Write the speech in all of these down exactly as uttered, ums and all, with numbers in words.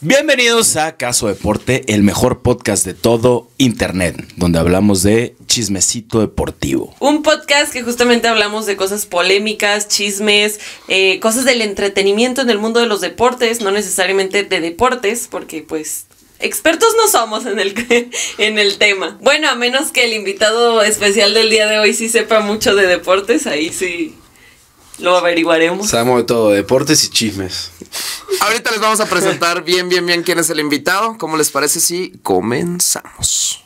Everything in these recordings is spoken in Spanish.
Bienvenidos a Caso Deporte, el mejor podcast de todo internet, donde hablamos de chismecito deportivo. Un podcast que justamente hablamos de cosas polémicas, chismes, eh, cosas del entretenimiento en el mundo de los deportes, no necesariamente de deportes, porque pues expertos no somos en el, en el tema. Bueno, a menos que el invitado especial del día de hoy sí sepa mucho de deportes, ahí sí lo averiguaremos. Sabemos de todo, deportes y chismes. Ahorita les vamos a presentar bien, bien, bien quién es el invitado. ¿Cómo les parece si comenzamos?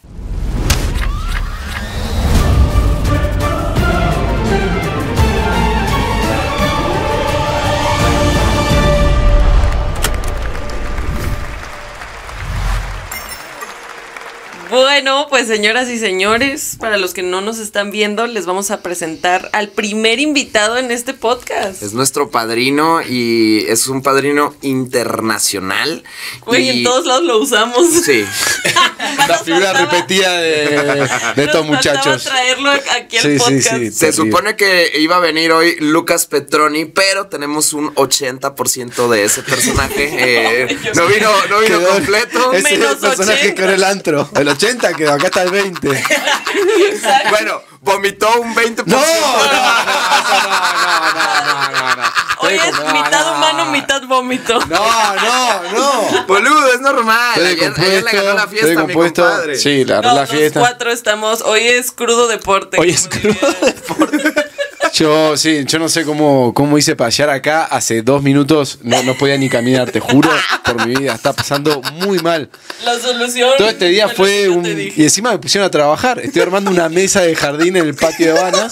Bueno, pues señoras y señores, para los que no nos están viendo, les vamos a presentar al primer invitado en este podcast. Es nuestro padrino y es un padrino internacional. Güey, y... en todos lados lo usamos. Sí. La figura faltaba... repetida de, de estos muchachos. Traerlo aquí al sí, podcast. Sí, sí, Se supone que iba a venir hoy Lucas Petroni, pero tenemos un ochenta por ciento de ese personaje. Eh, no vino, no vino quedó, completo. Ese es el personaje que era el antro. El ochenta quedó, acá está el veinte. Exacto. Bueno, vomitó un veinte por ciento. No, no, no, no, no, no, no. Hoy es no, mitad no, humano, mitad vómito. No, no, no. Boludo, es normal. Ayer, ayer le ganó la fiesta a mi compadre. Sí, le ganó no, la fiesta. Los cuatro estamos. Hoy es crudo deporte. Hoy es crudo deporte. Yo, sí, yo no sé cómo, cómo hice para llegar acá. Hace dos minutos no, no podía ni caminar, te juro, por mi vida. Está pasando muy mal. La solución. Todo este día fue un... Y encima me pusieron a trabajar. Estoy armando una mesa de jardín en el patio de Banas.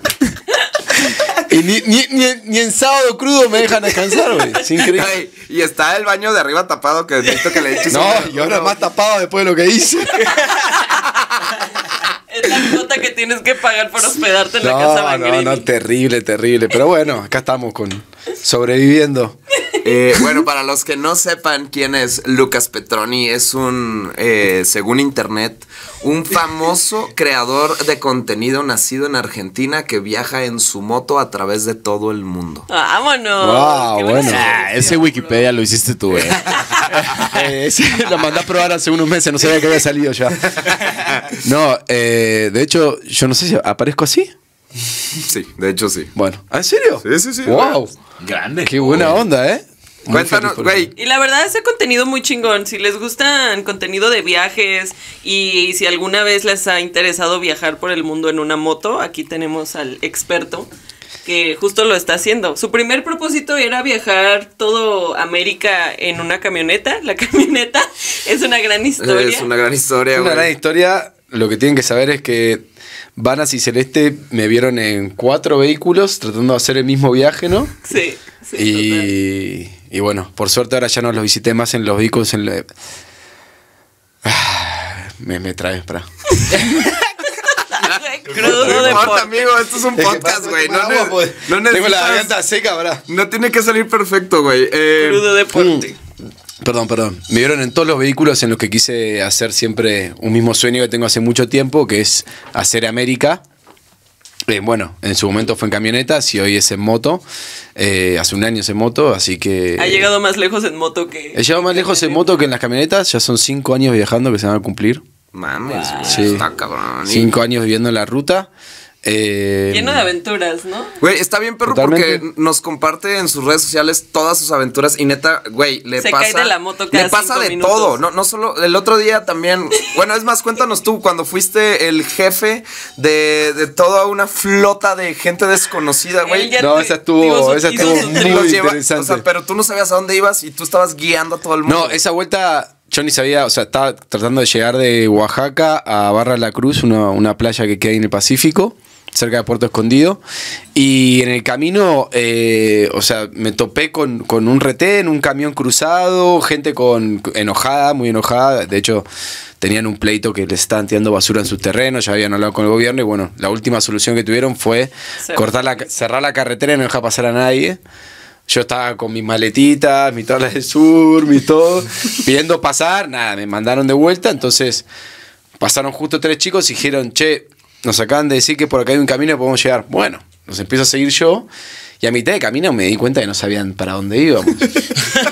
Y ni, ni, ni, ni en sábado crudo me dejan descansar, güey. Es increíble. Ay, y está el baño de arriba tapado que necesito que le eches. No, y ahora más tapado después de lo que hice. Es la cuota que tienes que pagar por hospedarte en no, la casa Bangrini. No, no, terrible, terrible. Pero bueno, acá estamos con sobreviviendo. Eh, bueno, para los que no sepan quién es Lucas Petroni, es un, eh, según internet, un famoso creador de contenido nacido en Argentina que viaja en su moto a través de todo el mundo. ¡Vámonos! Wow, bueno. Ah, ese Wikipedia lo hiciste tú, eh. eh ese lo mandé a probar hace unos meses, no sabía que había salido ya. No, eh, de hecho, yo no sé si aparezco así. Sí, de hecho sí. Bueno, ¿en serio? Sí, sí, sí. Wow. Grande. Qué buena onda, ¿eh? Muy Cuéntanos, güey. Y la verdad, ese contenido muy chingón. Si les gustan contenido de viajes y si alguna vez les ha interesado viajar por el mundo en una moto, aquí tenemos al experto que justo lo está haciendo. Su primer propósito era viajar todo América en una camioneta. La camioneta es una gran historia. Es una gran historia, Es una güey. gran historia. Lo que tienen que saber es que Vanas y Celeste me vieron en cuatro vehículos tratando de hacer el mismo viaje, ¿no? Sí, sí. Y, y bueno, por suerte ahora ya no los visité más en los vehículos. En la... ah, me, me traes, para. Crudo No deporte. importa, amigo, esto es un podcast, güey. No, ne- no Tengo necesitas... la garganta seca, ¿verdad? No tiene que salir perfecto, güey. Eh, Crudo deporte. Perdón, perdón. Me vieron en todos los vehículos en los que quise hacer siempre un mismo sueño que tengo hace mucho tiempo, que es hacer América. Eh, bueno, en su momento fue en camionetas y hoy es en moto. Eh, hace un año es en moto, así que... Ha llegado más lejos en moto que... He llegado más lejos en moto que en las camionetas. Ya son cinco años viajando que se van a cumplir. Mames, güey, Sí. está cabrón. Y- Cinco años viviendo en la ruta. Eh, Lleno de aventuras, ¿no? Güey, está bien, perro, Totalmente. porque nos comparte en sus redes sociales todas sus aventuras y neta, güey, le Se pasa. cae de la moto cada le pasa cinco de minutos. todo. No, no solo. El otro día también. Bueno, es más, cuéntanos tú, cuando fuiste el jefe de, de toda una flota de gente desconocida, güey. Él ya No, te- esa estuvo- digo, esa hizo estuvo su muy trío. Los lleva- interesante. O sea, pero tú no sabías a dónde ibas y tú estabas guiando a todo el mundo. No, esa vuelta yo ni sabía, o sea, estaba tratando de llegar de Oaxaca a Barra La Cruz, una, una playa que queda ahí en el Pacífico, cerca de Puerto Escondido. Y en el camino, eh, o sea, me topé con, con un retén, un camión cruzado, gente con enojada, muy enojada. De hecho, tenían un pleito que les estaban tirando basura en sus terrenos, ya habían hablado con el gobierno y bueno, la última solución que tuvieron fue Cerrar. cortar la, cerrar la carretera y no dejar pasar a nadie. Yo estaba con mis maletitas, mis tablas de sur, mi todo, pidiendo pasar, nada, me mandaron de vuelta, entonces pasaron justo tres chicos y dijeron, che, nos acaban de decir que por acá hay un camino y podemos llegar. Bueno, nos empiezo a seguir yo y a mitad de camino me di cuenta que no sabían para dónde íbamos.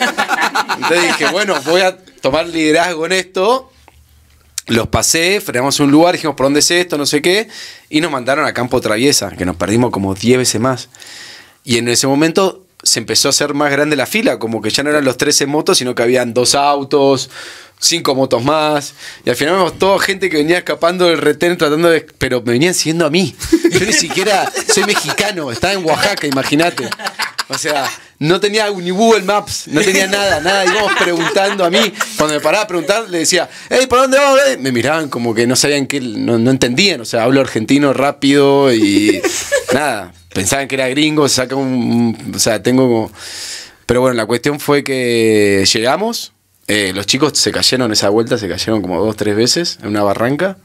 Entonces dije, bueno, voy a tomar liderazgo en esto. Los pasé, frenamos un lugar, dijimos, ¿por dónde es esto? No sé qué. Y nos mandaron a Campo Traviesa, que nos perdimos como diez veces más. Y en ese momento se empezó a hacer más grande la fila, como que ya no eran los trece motos, sino que habían dos autos, cinco motos más. Y al final vemos toda gente que venía escapando del retén tratando de... Pero me venían siguiendo a mí. Yo ni siquiera soy mexicano, estaba en Oaxaca, imagínate. O sea, no tenía ni Google Maps, no tenía nada, nada. Íbamos preguntando a mí. Cuando me paraba a preguntar, le decía, hey, ¿por dónde vamos? Me miraban como que no sabían qué, no, no entendían. O sea, hablo argentino rápido y nada. Pensaban que era gringo, saca un... O sea, tengo como... Pero bueno, la cuestión fue que llegamos. Eh, los chicos se cayeron esa vuelta, se cayeron como dos, tres veces en una barranca.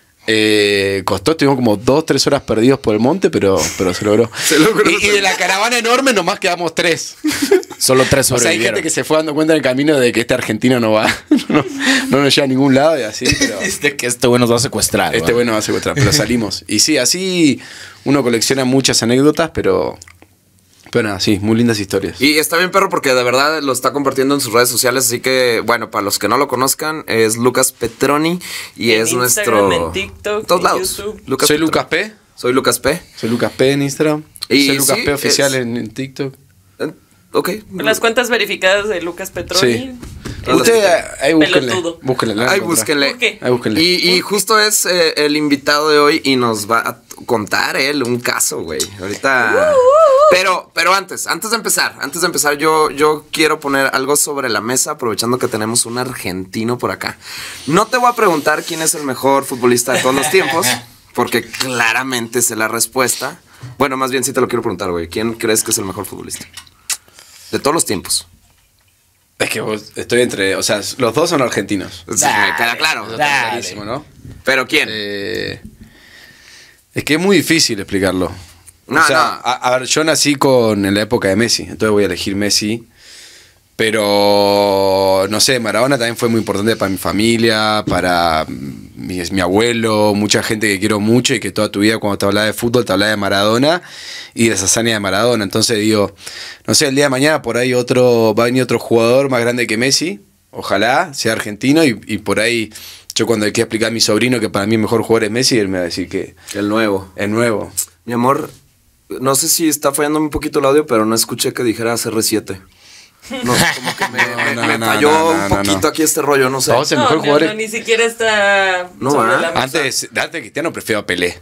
Eh, costó, estuvimos como dos, tres horas perdidos por el monte, pero, pero se logró. Se logró. Y, y de la caravana enorme nomás quedamos tres. Solo tres O sea, hay gente que se fue dando cuenta en el camino de que este argentino no va, no, no nos lleva a ningún lado y así, pero... Este que este güey nos va a secuestrar. Este güey nos va a secuestrar, pero salimos. Y sí, así uno colecciona muchas anécdotas, pero... Pero nada, sí, muy lindas historias. Y está bien, perro, porque de verdad lo está compartiendo en sus redes sociales. Así que, bueno, para los que no lo conozcan, es Lucas Petroni y En es Instagram, nuestro. en TikTok, todos en lados. YouTube. Soy Petroni. Lucas P. Soy Lucas P. Soy Lucas P en Instagram. Y Soy Lucas sí, P oficial es- en, en TikTok. Eh, Ok. Las cuentas verificadas de Lucas Petroni. Sí. Usted ahí búsquenle. Pelotudo. Búsquenle. Ahí búsquenle. ¿Por qué? Ahí búsquenle. Y, y justo es eh, el invitado de hoy y nos va a contar él un caso, güey. Ahorita. Pero, pero antes, antes de empezar, antes de empezar, yo, yo quiero poner algo sobre la mesa, aprovechando que tenemos un argentino por acá. No te voy a preguntar quién es el mejor futbolista de todos los tiempos, porque claramente sé la respuesta. Bueno, más bien sí te lo quiero preguntar, güey. ¿Quién crees que es el mejor futbolista? De todos los tiempos. Es que vos- estoy entre. O sea, los dos son argentinos. Sí, me queda claro. Eso está clarísimo, ¿no? Pero ¿quién? Eh, es que es muy difícil explicarlo. No, o sea, no. A, a ver, yo nací con en la época de Messi, entonces voy a elegir Messi. Pero, no sé, Maradona también fue muy importante para mi familia, para mi, mi abuelo, mucha gente que quiero mucho y que toda tu vida cuando te hablaba de fútbol te hablaba de Maradona y de las hazañas de Maradona. Entonces digo, no sé, el día de mañana por ahí otro va a venir otro jugador más grande que Messi, ojalá sea argentino y, y por ahí yo cuando le quiera explicar a mi sobrino que para mí el mejor jugador es Messi, él me va a decir que El nuevo. es nuevo. Mi amor, no sé si está fallando un poquito el audio, pero no escuché que dijera C R siete. No, como que me, me- no, me no, falló no, un no, no, poquito no. aquí este rollo, no sé. Vamos, el No, mejor no, jugador no, es- ni siquiera está No, sobre ¿ah? la mesa. Antes, antes de Cristiano prefiero a Pelé.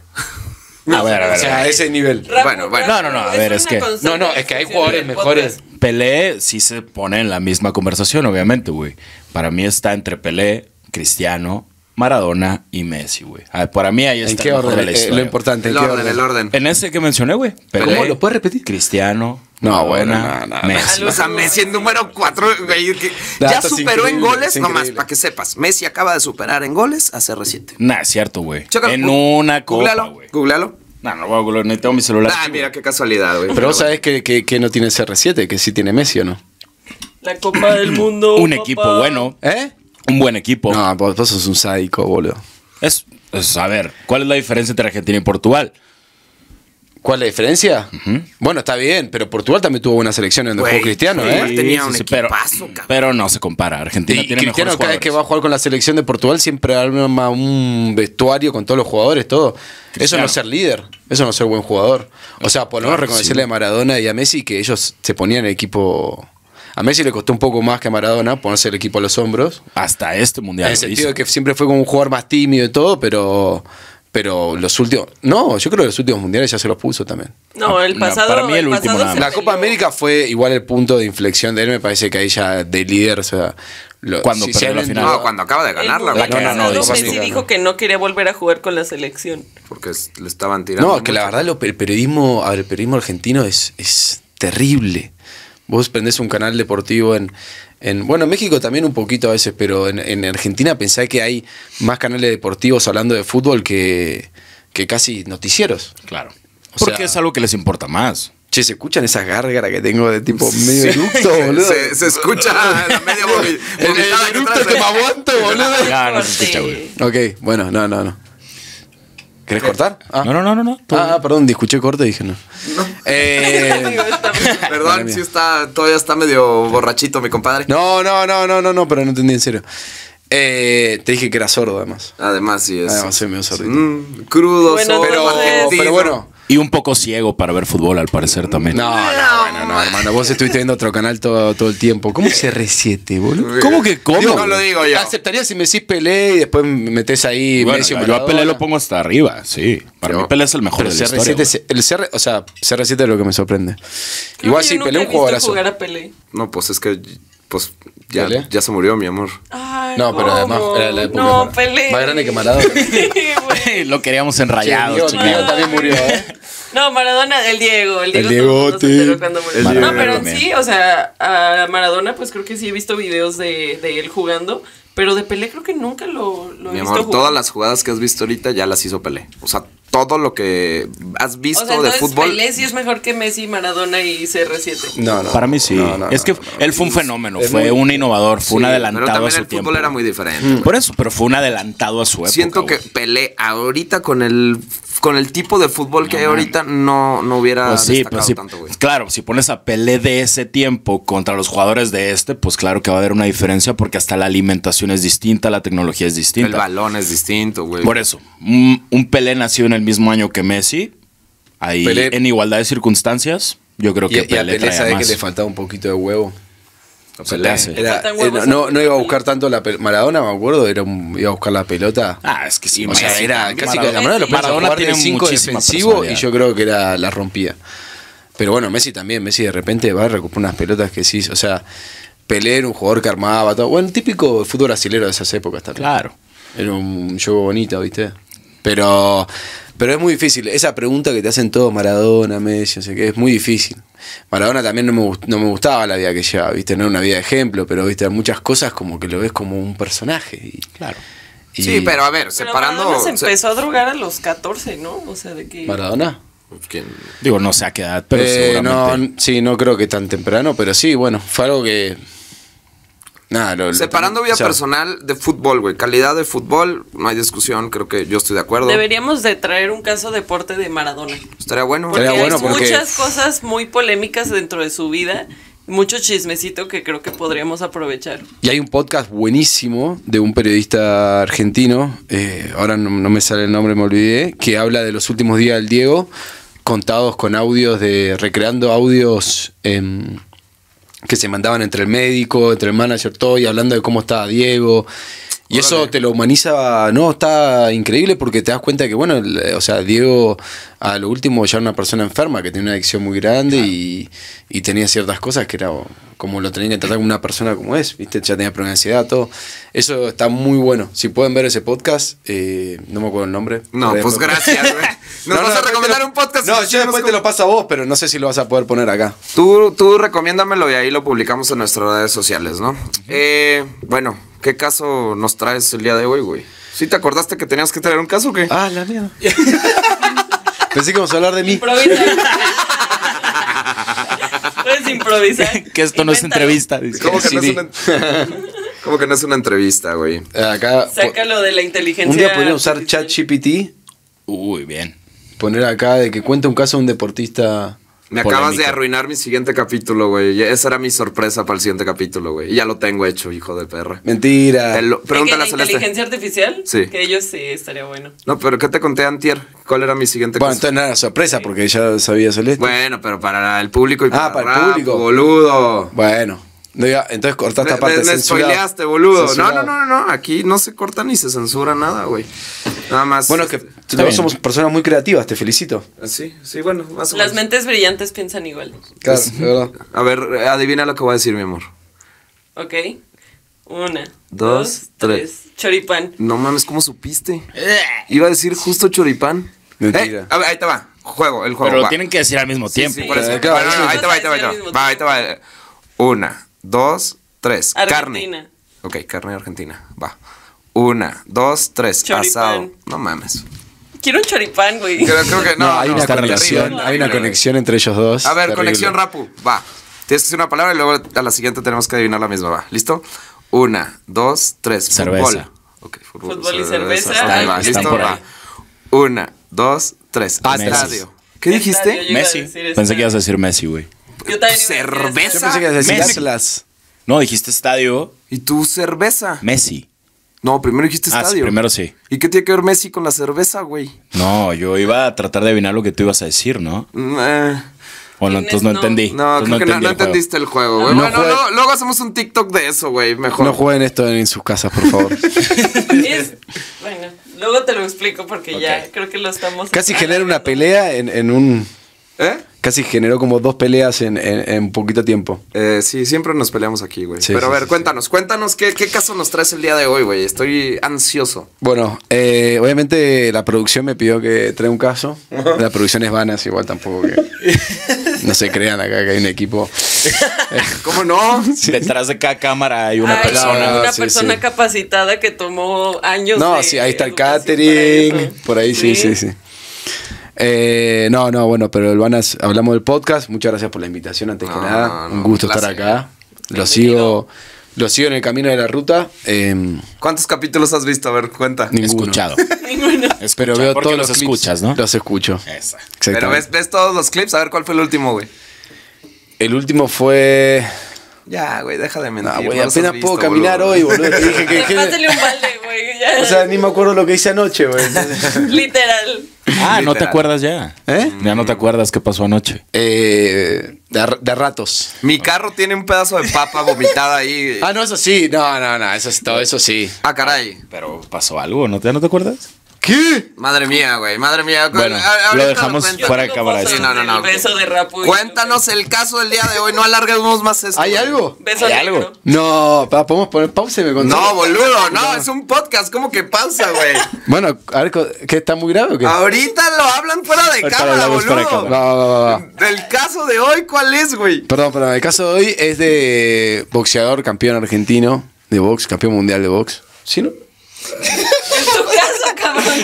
A ver, a ver, O sea, a a ver. ese nivel. Rafa, Bueno, bueno. Rafa, No, no, no, a ver, es una que- constante No, no, es que hay discusión jugadores en el mejores. podcast. Pelé sí se pone en la misma conversación, obviamente, güey. Para mí está entre Pelé, Cristiano, Maradona y Messi, güey. A ver, para mí ahí está ¿En qué el mejor orden? de la Eh, historia. lo importante, ¿en El qué orden, el orden. En ese que mencioné, güey. Pelé, ¿Cómo? ¿Lo puedes repetir? Cristiano, No, Maradona, bueno, no, no, no. Messi. O sea, Messi en número cuatro, güey, que ya Datos superó en increíbles, goles, nomás increíble. para que sepas. Messi acaba de superar en goles a C R siete. Nah, es cierto, güey. Chécalo, En gu- una copa, Googlealo, güey. googlealo. No, no voy a googlear, necesito mi celular. Ah, mira qué casualidad, güey. Pero vos sabés que, que, que no tiene C R siete, que sí tiene Messi o no. La Copa del Mundo. Un papá. equipo bueno, ¿Eh? un buen equipo. No, vos, vos sos un sádico, boludo. Es, es, a ver, ¿cuál es la diferencia entre Argentina y Portugal? ¿Cuál es la diferencia? Bueno, está bien, pero Portugal también tuvo buena selección en el Güey, juego Cristiano, sí, ¿eh? tenía un pero, equipazo, cabrón. pero no se compara. Argentina Y tiene Cristiano mejores cada vez que va a jugadores. jugar con la selección de Portugal siempre arma un vestuario con todos los jugadores, todo. Eso Cristiano. no es ser líder, eso no es ser buen jugador. O sea, por lo menos Claro que reconocerle sí. a Maradona y a Messi que ellos se ponían en el equipo... A Messi le costó un poco más que a Maradona ponerse el equipo a los hombros. Hasta este mundial. En el lo sentido hizo. de que siempre fue como un jugador más tímido y todo, pero... Pero los últimos... No, yo creo que los últimos mundiales ya se los puso también. No, el No, pasado. para mí el último pasado nada se más. La Copa peleó. América fue igual el punto de inflexión de él, me parece que ahí ya de líder, o sea... lo- Cuando perdió hay la un- final. No, cuando acaba de El ganarla, mundial güey. No, no, no, pasado, dice Messi América, dijo no. que no quería volver a jugar con la selección. Porque es- le estaban tirando. No, que la mucho. verdad lo- el periodismo, a ver, el periodismo argentino es, es terrible. Vos prendés un canal deportivo en, en... Bueno, en México también un poquito a veces, pero en, en Argentina pensá que hay más canales deportivos hablando de fútbol que, que casi noticieros. Claro. O Porque sea- es algo que les importa más. Che, ¿se escuchan esas gárgaras que tengo de tipo medio eructo, boludo? Se, se escucha la media vomi- El, el vomitada que eructo traes que ahí. me aguanto, boludo. Ya, no se escucha, güey. Ok, bueno, no, no, no. ¿Querés cortar? Ah. No, no, no, no. no todo Ah, bien. perdón, escuché corte y dije no. Eh, Digo, está bien. Perdón, sí está, todavía está medio borrachito mi compadre. no, no, no, no, no, no, pero no entendí en serio. Eh, te dije que era sordo, además. Además, sí es. Además, soy medio sordito. Mm, crudo, Bueno, sordo, Pero, entonces- pero bueno. Y un poco ciego para ver fútbol, al parecer, también. No, no, bueno, no, hermano. Vos estuviste viendo otro canal todo, todo el tiempo. ¿Cómo C R siete, boludo? ¿Cómo que cómo? Digo, no lo digo yo. Aceptaría si me decís Pelé y después me metés ahí Bueno, Messi o yo, yo a Pelé Maradona. lo pongo hasta arriba, sí. Para Yo- mí Pelé es el mejor Pero de la C R siete, historia. es- el C R, o sea, C R siete es lo que me sorprende. Creo Igual que sí, yo Pelé nunca un he visto jugadorazo. jugar a Pelé. No, pues es que, pues, ya, ¿Pelé? ya se murió, mi amor. Ay, No, pero además ¿cómo? era la época No, más- Pelé. más grande que Maradona. Sí, güey. Lo queríamos Che, enrayados, Diego, chingado. Diego también murió, ¿eh? No, Maradona, el Diego, el Diego. El todo el mundo se Diegote. enteró cuando murió. El No, Diego pero en también. sí, o sea, a Maradona, pues creo que sí he visto videos de, de él jugando, pero de Pelé creo que nunca lo, lo he Mi visto amor, jugar. todas las jugadas que has visto ahorita ya las hizo Pelé. O sea, todo lo que has visto O sea, de entonces fútbol. Pelé sí es mejor que Messi, Maradona y C R siete. No, no. Para mí sí. No, no, es que no, no, él fue un fenómeno, Es fue muy- un innovador, fue un Sí, adelantado pero a también su el tiempo. fútbol era muy diferente. Por eso, pero fue un adelantado a su época. Siento que güey. Pelé ahorita con el con el tipo de fútbol que hay ahorita no, no hubiera Pues sí, destacado pues sí. tanto, güey. Claro, si pones a Pelé de ese tiempo contra los jugadores de este, pues claro que va a haber una diferencia porque hasta la alimentación es distinta, la tecnología es El distinta. balón es distinto, güey. Por eso, un, un Pelé nació en el mismo año que Messi, ahí Pelé- en igualdad de circunstancias, yo creo Y, que y a Pelé Pelé traía sabe más. que le faltaba un poquito de huevo. Se te hace. Era- faltan eh, huevos no, a- no iba a buscar tanto la pelota. Maradona, me acuerdo, era un- iba a buscar la pelota. Ah, es que sí. O sea, Messi era también. casi que la Maradona- Maradona lo ponía a Maradona jugar de tiene cinco muchísima defensivo y personalidad. yo creo que era la rompía. Pero bueno, Messi también, Messi de repente va a recuperar unas pelotas que sí, o sea, Pelé era un jugador que armaba todo. Bueno, típico fútbol brasilero de esas épocas también. Claro. Era un juego bonito, ¿viste? Pero, pero es muy difícil. Esa pregunta que te hacen todos, Maradona, Messi, no sé qué, es muy difícil. Maradona también no me, gust- no me gustaba la vida que llevaba, ¿viste? No era una vida de ejemplo, pero, ¿viste? Muchas cosas como que lo ves como un personaje. Y, Claro. y- Sí, pero a ver, Pero separando. Maradona se se- empezó a drogar a los catorce, ¿no? O sea, de que... ¿Maradona? ¿Quién? Digo, no sé a qué edad, pero Eh, seguramente. no, sí, no creo que tan temprano, pero sí, bueno, fue algo que... Nada, lo, lo- Separando vida o sea, personal de fútbol, güey. Calidad de fútbol, no hay discusión, creo que yo estoy de acuerdo. Deberíamos de traer un caso deporte de Maradona. Estaría bueno. Porque Estaría bueno hay porque- muchas cosas muy polémicas dentro de su vida, mucho chismecito que creo que podríamos aprovechar. Y hay un podcast buenísimo de un periodista argentino, eh, ahora no, no me sale el nombre, me olvidé, que habla de los últimos días del Diego, contados con audios de, recreando audios em, que se mandaban entre el médico, entre el manager, todo, y hablando de cómo estaba Diego. Y eso Órale. te lo humaniza, no, está increíble porque te das cuenta que, bueno, el- o sea, Diego a lo último ya era una persona enferma que tenía una adicción muy grande y, y tenía ciertas cosas que era como lo tenía que tratar como una persona como es, ¿viste? Ya tenía problemas de ansiedad, todo. Eso está muy bueno. Si pueden ver ese podcast, eh, no me acuerdo el nombre. No, Pero pues después- gracias, güey. Nos No, no, vas a después recomendar te lo- un podcast. No, y yo decimos después te cómo- lo paso a vos, pero no sé si lo vas a poder poner acá. Tú, tú recomiéndamelo y ahí lo publicamos en nuestras redes sociales, ¿no? Eh, bueno, ¿qué caso nos traes el día de hoy, güey? ¿Sí te acordaste que tenías que traer un caso o qué? Ah, la mierda. Pensé que íbamos a hablar de mí. Improvisa. Puedes improvisar. Que esto no es Invéntalo. entrevista. dice. ¿Cómo que, no es sí. una, ¿Cómo que no es una entrevista, güey? Acá. Sácalo de la inteligencia. Un día podría usar artificial. ChatGPT, Uy, bien. poner acá de que cuenta un caso de un deportista. Me acabas de Polémica. arruinar mi siguiente capítulo, güey. Ya- Esa era mi sorpresa para el siguiente capítulo, güey. Y ya lo tengo hecho, hijo de perra. Mentira. Te lo- ¿De Pregúntale que a la Celeste. inteligencia artificial? Sí. Que ellos sí, estaría bueno. No, pero ¿qué te conté antier? ¿Cuál era mi siguiente Bueno, caso? entonces no era sorpresa porque ya sabía Celeste. Bueno, pero para el público y Ah, para, para el Rafa, público. boludo. Bueno, no iba- entonces cortaste Me, esta parte. me- me censurado. spoileaste, boludo. No, Censurado. no, no, no, no. Aquí no se corta ni se censura nada, güey. Nada más. Bueno, es que Está todos bien. somos personas muy creativas, te felicito. Sí, sí, bueno, más o Las menos. mentes brillantes piensan igual. Claro, de verdad. A ver, adivina lo que voy a decir, mi amor. ¿Ok? Una, Dos, dos, tres. tres. Choripán. No mames, ¿cómo supiste? Iba a decir justo choripán. Mentira. Eh, a ver, ahí te va. Juego, el juego. Pero lo va. tienen que decir al mismo Sí, tiempo. sí, por eso. Eh, claro, Bueno, no, sí. ahí te va, ahí te va, ahí te va. Al mismo Va, ahí te va. Una, dos, tres. Argentina. Carne. Ok, carne argentina. Va. Una, dos, tres. Choripán. Asado. No mames. Quiero un choripán, güey. Creo, creo que no. No, hay no, una está conexión, terrible. hay una conexión entre ellos dos. A ver, terrible. conexión Rapu. Va. Tienes que decir una palabra y luego a la siguiente tenemos que adivinar la misma. Va. ¿Listo? Una, dos, tres. Cerveza. Fútbol. Ok, fútbol, Fútbol y cerveza. Ahí va, Están ¿listo? por Va. ahí. Una, dos, tres. Ah, estadio. ¿Qué Estadio, dijiste? yo iba a Messi. decir Pensé estadio. que ibas a decir Messi, güey. Yo también iba a decir Cerveza. Yo pensé que ibas a decir Messi. Atlas. No, dijiste estadio, ¿Y tú cerveza? Messi. No, primero dijiste Ah, sí, estadio. primero sí. ¿Y qué tiene que ver Messi con la cerveza, güey? No, yo iba a tratar de adivinar lo que tú ibas a decir, ¿no? Mm, eh, Bueno, Inés, entonces no no. entendí. No, Entonces creo que no, entendí no el juego. entendiste el juego, güey. No bueno, juegue- luego, luego hacemos un TikTok de eso, güey. Mejor. No jueguen esto en sus casas, por favor. Es- bueno, luego te lo explico porque ya Ok. creo que lo estamos. Casi genera una pelea en, en un... ¿Eh? Casi generó como dos peleas en, en, en poquito tiempo. Eh, sí, siempre nos peleamos aquí, güey. Sí, Pero sí, a ver, sí, cuéntanos, cuéntanos qué, qué caso nos traes el día de hoy, güey. Estoy ansioso. Bueno, eh, obviamente la producción me pidió que traiga un caso. La producción es vanas, igual tampoco que... No se crean acá que hay un equipo. ¿Cómo no? Detrás de cada cámara hay una Hay persona. una sí, persona sí. capacitada que tomó años. No, de sí, ahí está el educación catering. para eso. Por ahí sí, sí, sí. Eh, no, no, bueno, pero el Vanas, hablamos del podcast. Muchas gracias por la invitación, antes que No, nada. no, no, un gusto un estar placer. acá. Lo Bienvenido. sigo, lo sigo en el camino de la ruta. Eh, ¿Cuántos capítulos has visto? A ver, cuenta. ninguno. Escuchado. Ninguno. Pero Escucha, veo porque todos los los clips. escuchas, ¿no? Los escucho. Esa. Pero Exactamente. ves, ves todos los clips, a ver cuál fue el último, güey. El último fue. Ya, güey, deja de mentir. No, güey, no los apenas has visto, puedo caminar boludo. hoy, boludo. Te dije que. que- Pásale un balde, güey. ya. o sea, ni me acuerdo lo que hice anoche, güey. Literal. Ah, ¿no te Literal. acuerdas ya? ¿Eh? Ya no te acuerdas qué pasó anoche. Eh, de, a- de a ratos. Mi carro tiene un pedazo de papa vomitada ahí. Ah, no, eso sí. No, no, no. Eso es todo, eso sí. Ah, caray. Pero pasó algo, ¿no te, ¿ya no te acuerdas? ¿Qué? Madre mía, güey, madre mía. Bueno, A- ahorita lo dejamos cuento. fuera de Yo tengo cámara. fotos Sí, no, no, no. del beso de Rapu y- Cuéntanos el caso del día de hoy, no alarguemos más esto. ¿Hay güey. algo? Beso ¿Hay negro. algo? No, pa, podemos poner pausa y me contás. No, boludo, no, es un podcast, ¿cómo que pasa, güey? Bueno, a ver, co- ¿qué está muy grave o qué? Ahorita lo hablan fuera de Ahorita lo cámara, hablamos fuera de boludo. Va, va, va, va, va. El caso de hoy, ¿cuál es, güey? Perdón, perdón. El caso de hoy es de boxeador, campeón argentino de box, campeón mundial de box. ¿Sí, no? En tu casa, cabrón.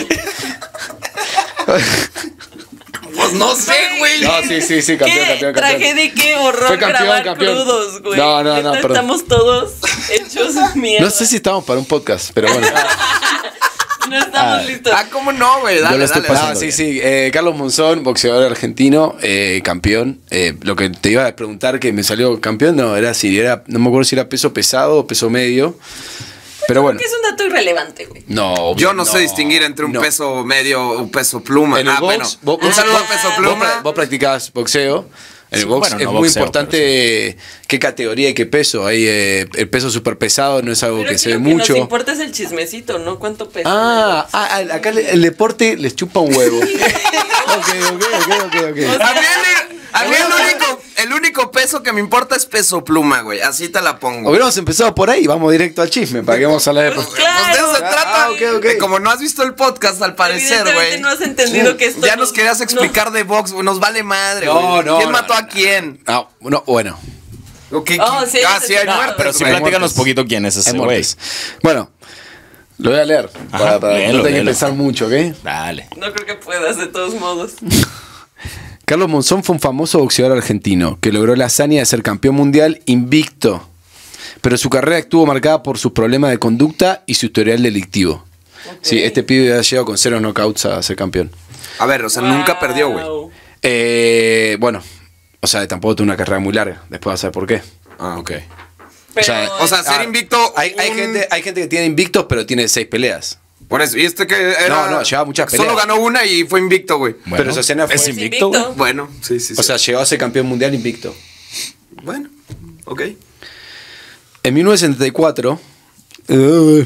Pues no sé, güey. No, sí, sí, sí, campeón, ¿Qué campeón, campeón. tragedia y qué horror Fue campeón, grabar campeón. crudos, güey? No, no, no, Neta, perdón. Estamos todos hechos mierda. No sé si estamos para un podcast, pero bueno. No estamos listos. Ah, ¿cómo no, güey? Yo Dale, lo estoy dale. pasando. Ah, sí, bien. sí. eh, Carlos Monzón, boxeador argentino, eh, campeón. Eh, lo que te iba a preguntar que me salió campeón, no, era si era, no me acuerdo si era peso pesado o peso medio. Pero bueno. Que es un dato irrelevante, güey. No, obvio, Yo no, sé distinguir entre un no. peso medio o un peso pluma. En el ah, box, bueno. vos, un vos- saludo a vos- peso vos pluma. pra- vos practicás boxeo. En el Sí, box bueno, es no muy boxeo, importante qué categoría y qué peso. Hay, eh, el peso súper pesado no es algo Pero que aquí se ve lo que mucho. nos importa es el chismecito, ¿no? ¿Cuánto pesa? Ah, ah, acá el, el deporte les chupa un huevo. ok, ok, ok, ok, ok. A mí, el, a mí el, único, el único peso que me importa es peso pluma, güey. Así te la pongo. Hubiéramos empezado por ahí, vamos directo al chisme, para que vamos a hablar de... Pues Pues de eso se claro. trata. Ah, ok, ok. Que como no has visto el podcast, al parecer, Evidentemente güey. no has entendido que esto Ya no- nos querías explicar de box, güey. Nos vale madre, No, güey. no, ¿Quién no, mató no, a quién? Ah, no, bueno, ¿O qué- Oh, qué- sí, ah, sí, sí, hay sí. muertes. Pero sí, güey. platícanos poquito quién es ese hay güey. muertes. Bueno, lo voy a leer, para, para léelo, no tener que léelo. pensar mucho, ¿ok? Dale. No creo que puedas, de todos modos. Carlos Monzón fue un famoso boxeador argentino que logró la hazaña de ser campeón mundial invicto, pero su carrera estuvo marcada por sus problemas de conducta y su historial delictivo. Sí, este pibe ha llegado con cero knockouts a ser campeón. A ver, o sea, nunca perdió, güey. Wow. Eh, bueno, o sea, tampoco tuvo una carrera muy larga, después vas a saber por qué. Ah, ok. Pero, sea, O sea, ser Ah, invicto. Hay, hay un- gente, hay gente que tiene invictos, pero tiene seis peleas. Por eso, y este que era. No, no, llevaba muchas Solo peleas. ganó una y fue invicto, güey. Bueno, Pero esa escena fue es Es invicto, invicto. güey. Bueno, sí, sí, sí. O sea, llegó a ser campeón mundial invicto. bueno, ok. En mil novecientos setenta y cuatro... Uh,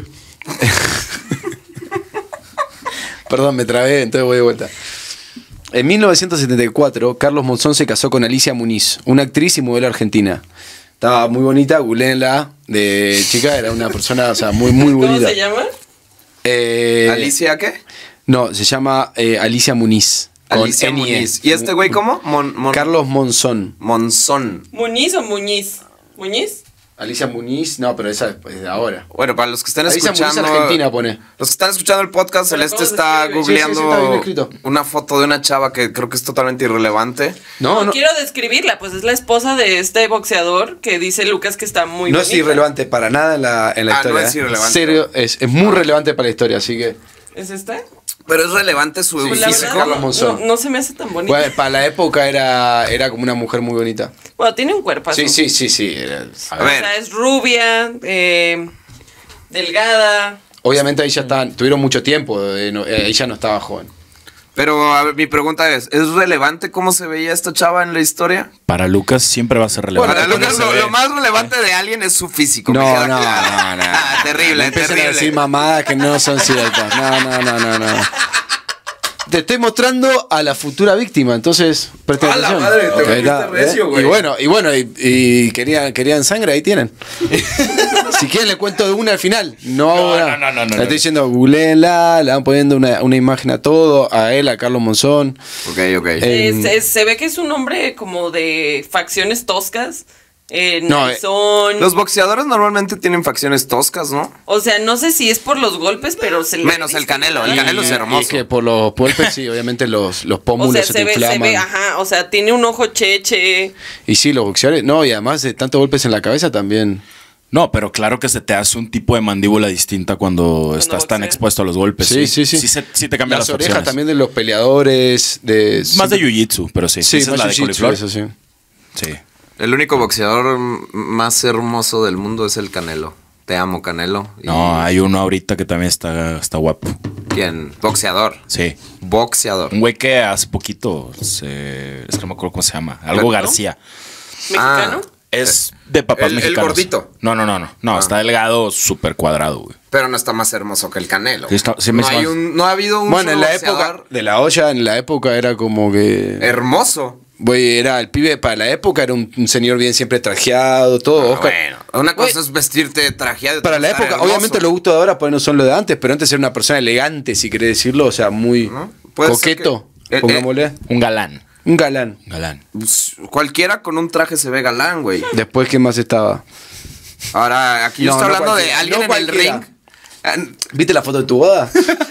perdón, me trabé, entonces voy de vuelta. En mil novecientos setenta y cuatro, Carlos Monzón se casó con Alicia Muniz, una actriz y modelo argentina. Estaba muy bonita, googleenla, de chica, era una persona, o sea, muy, muy ¿Cómo bonita. se llama? Eh, ¿Alicia qué? No, se llama eh, Alicia Muniz. con Alicia N I E. Muniz. ¿Y este güey cómo? Mon, Mon- Carlos Monzón. Monzón. ¿Muñiz o Muñiz? ¿Muñiz? Alicia Muniz, no, pero esa es de ahora. Bueno, para los que estén Alicia Muniz escuchando. Argentina pone. Los que están escuchando el podcast, ¿Pero Celeste cómo se está escribe? googleando Sí, sí, sí, está bien escrito. una foto de una chava que creo que es totalmente irrelevante. No, No, no, quiero describirla, pues es la esposa de este boxeador que dice Lucas que está muy no es bonita. irrelevante para nada en la, en la Ah, historia. no es ¿eh? irrelevante. Serio, es, es muy relevante para la historia, así que. ¿Es esta? Pero es relevante su Pues la físico. verdad, Carlos no, Monzón. no se me hace tan bonito. Bueno, para la época era, era como una mujer muy bonita. Bueno, tiene un cuerpo Sí, sí, sí, sí. era- A O ver. sea, es rubia, eh, delgada. Obviamente ahí ya estaban, tuvieron mucho tiempo, eh, no- eh, ella no estaba joven. Pero a ver, mi pregunta es, ¿es relevante cómo se veía esta chava en la historia? Para Lucas siempre va a ser relevante. Para cómo Lucas, se lo, ve. lo más relevante de alguien es su físico. me No, queda no, claro. no, no. Ah, terrible, No empiecen terrible. a decir mamadas que no son ciertas. No, no, no, no, no. Te estoy mostrando a la futura víctima, entonces presten ¡A la atención. madre! Te Ok, volviste está, recio, ¿eh? güey. Y bueno, y bueno, y, y querían, querían sangre, ahí tienen. Si quieren le cuento de una al final. No, ahora. no, no, no, no, Le no. estoy diciendo, googleenla, le van poniendo una, una imagen a todo, a él, a Carlos Monzón. Ok, ok. Eh, Eh, se, se ve que es un hombre como de facciones toscas. Eh, No, eh, narizón. Los boxeadores normalmente tienen facciones toscas, ¿no? O sea, no sé si es por los golpes, pero se le Menos el Canelo, el y- Canelo es y hermoso. es que por los golpes, sí, obviamente los, los O pómulos sea, se, se te ve, se inflaman. ve, ajá, o sea, tiene un ojo cheche. Y sí, los boxeadores, no, y además de tantos golpes en la cabeza también. No, pero claro que se te hace un tipo de mandíbula distinta cuando, estás tan boxeas. expuesto a los golpes. Sí, sí, sí. Sí, se- sí te cambian Las las, orejas facciones. también de los peleadores. De, Más de jiu-jitsu, pero sí. Sí, Esa más es la de jiu-jitsu, coliflor. eso sí. Sí. El único boxeador m- más hermoso del mundo es el Canelo. Te amo, Canelo. Y- No, hay uno ahorita que también está, está guapo. ¿Quién? Boxeador. Sí. Boxeador. Un güey que hace poquito se... Es que no me acuerdo cómo se llama. Algo ¿No? García. ¿Mexicano? Ah. Es de papás El- el mexicanos. gordito. No, no, no, no. No, Ah. está delgado, súper cuadrado, güey. Pero no está más hermoso que el Canelo. Sí está- sí me no, hay suena. un- no ha habido un Bueno, en solo la boxeador época de la olla, en la época era como que. hermoso. Güey, era el pibe para la época, era un, un señor bien siempre trajeado, todo. Oscar. Bueno, una cosa Güey, es vestirte trajeado. y para la estar época, hermoso. obviamente los gustos de ahora pues no son los de antes, pero antes era una persona elegante, si querés decirlo, o sea, muy ¿No? Puede ser coqueto, que- eh, pongámosle. Un galán. Un galán. Un galán. Pues, cualquiera con un traje se ve galán, güey. Después, ¿qué más estaba? Ahora, aquí yo No, estoy no hablando de cualquiera, alguien no en el cualquiera. ring. Ah, ¿Viste la foto de tu boda?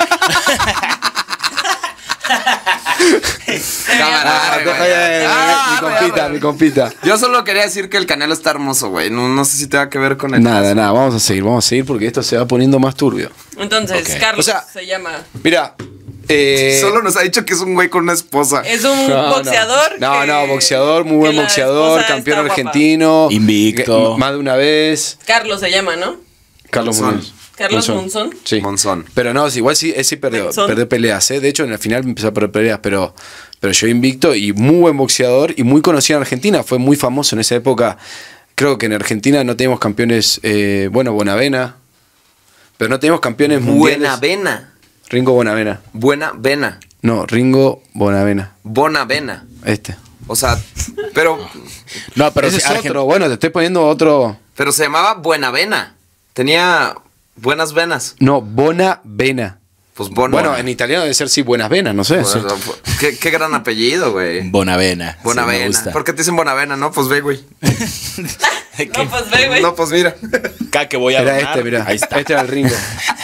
cámara, Ah, arre, deja güey. ya, Ah, mi arre, compita, arre. mi compita. Yo solo quería decir que el Canelo está hermoso, güey. No, no sé si tenga que ver con el. Nada, nada, vamos a seguir, vamos a seguir porque esto se va poniendo más turbio. Entonces, Ok. Carlos O sea- se llama. Mira, eh, Solo nos ha dicho que es un güey con una esposa. Es un no, no. boxeador. No, que- no, boxeador, muy buen que la boxeador, esposa campeón está guapa. argentino. Invicto. que- Más de una vez. Carlos se llama, ¿no? Carlos Monzón. Muñoz. Carlos Monzón. Sí. Monzón. Pero no, sí, igual sí, él sí perdió, Monzón. perdió peleas, ¿eh? De hecho, en el final empezó a perder peleas, pero, pero yo invicto y muy buen boxeador y muy conocido en Argentina. Fue muy famoso en esa época. Creo que en Argentina no teníamos campeones, eh, bueno, Bonavena, pero no teníamos campeones mundiales. Buena vena. Ringo Bonavena. Buena vena. No, Ringo Bonavena. Bona vena. Este. O sea, pero. No, pero Ese sí, es Argen- otro. Bueno, te estoy poniendo otro. Pero se llamaba Buena Vena. Tenía buenas venas. No, Bonavena. Pues Bona. Bueno, en italiano debe ser sí, buenas venas, no sé. Bueno, qué, qué gran apellido, güey. Bonavena. Buena Sí, me vena. gusta. ¿Por qué te dicen buena vena? No, pues ve, güey. No, pues ve, güey. No, pues mira. Cada que voy a Era donar, este, mira. Ahí está. Este era el Ringo.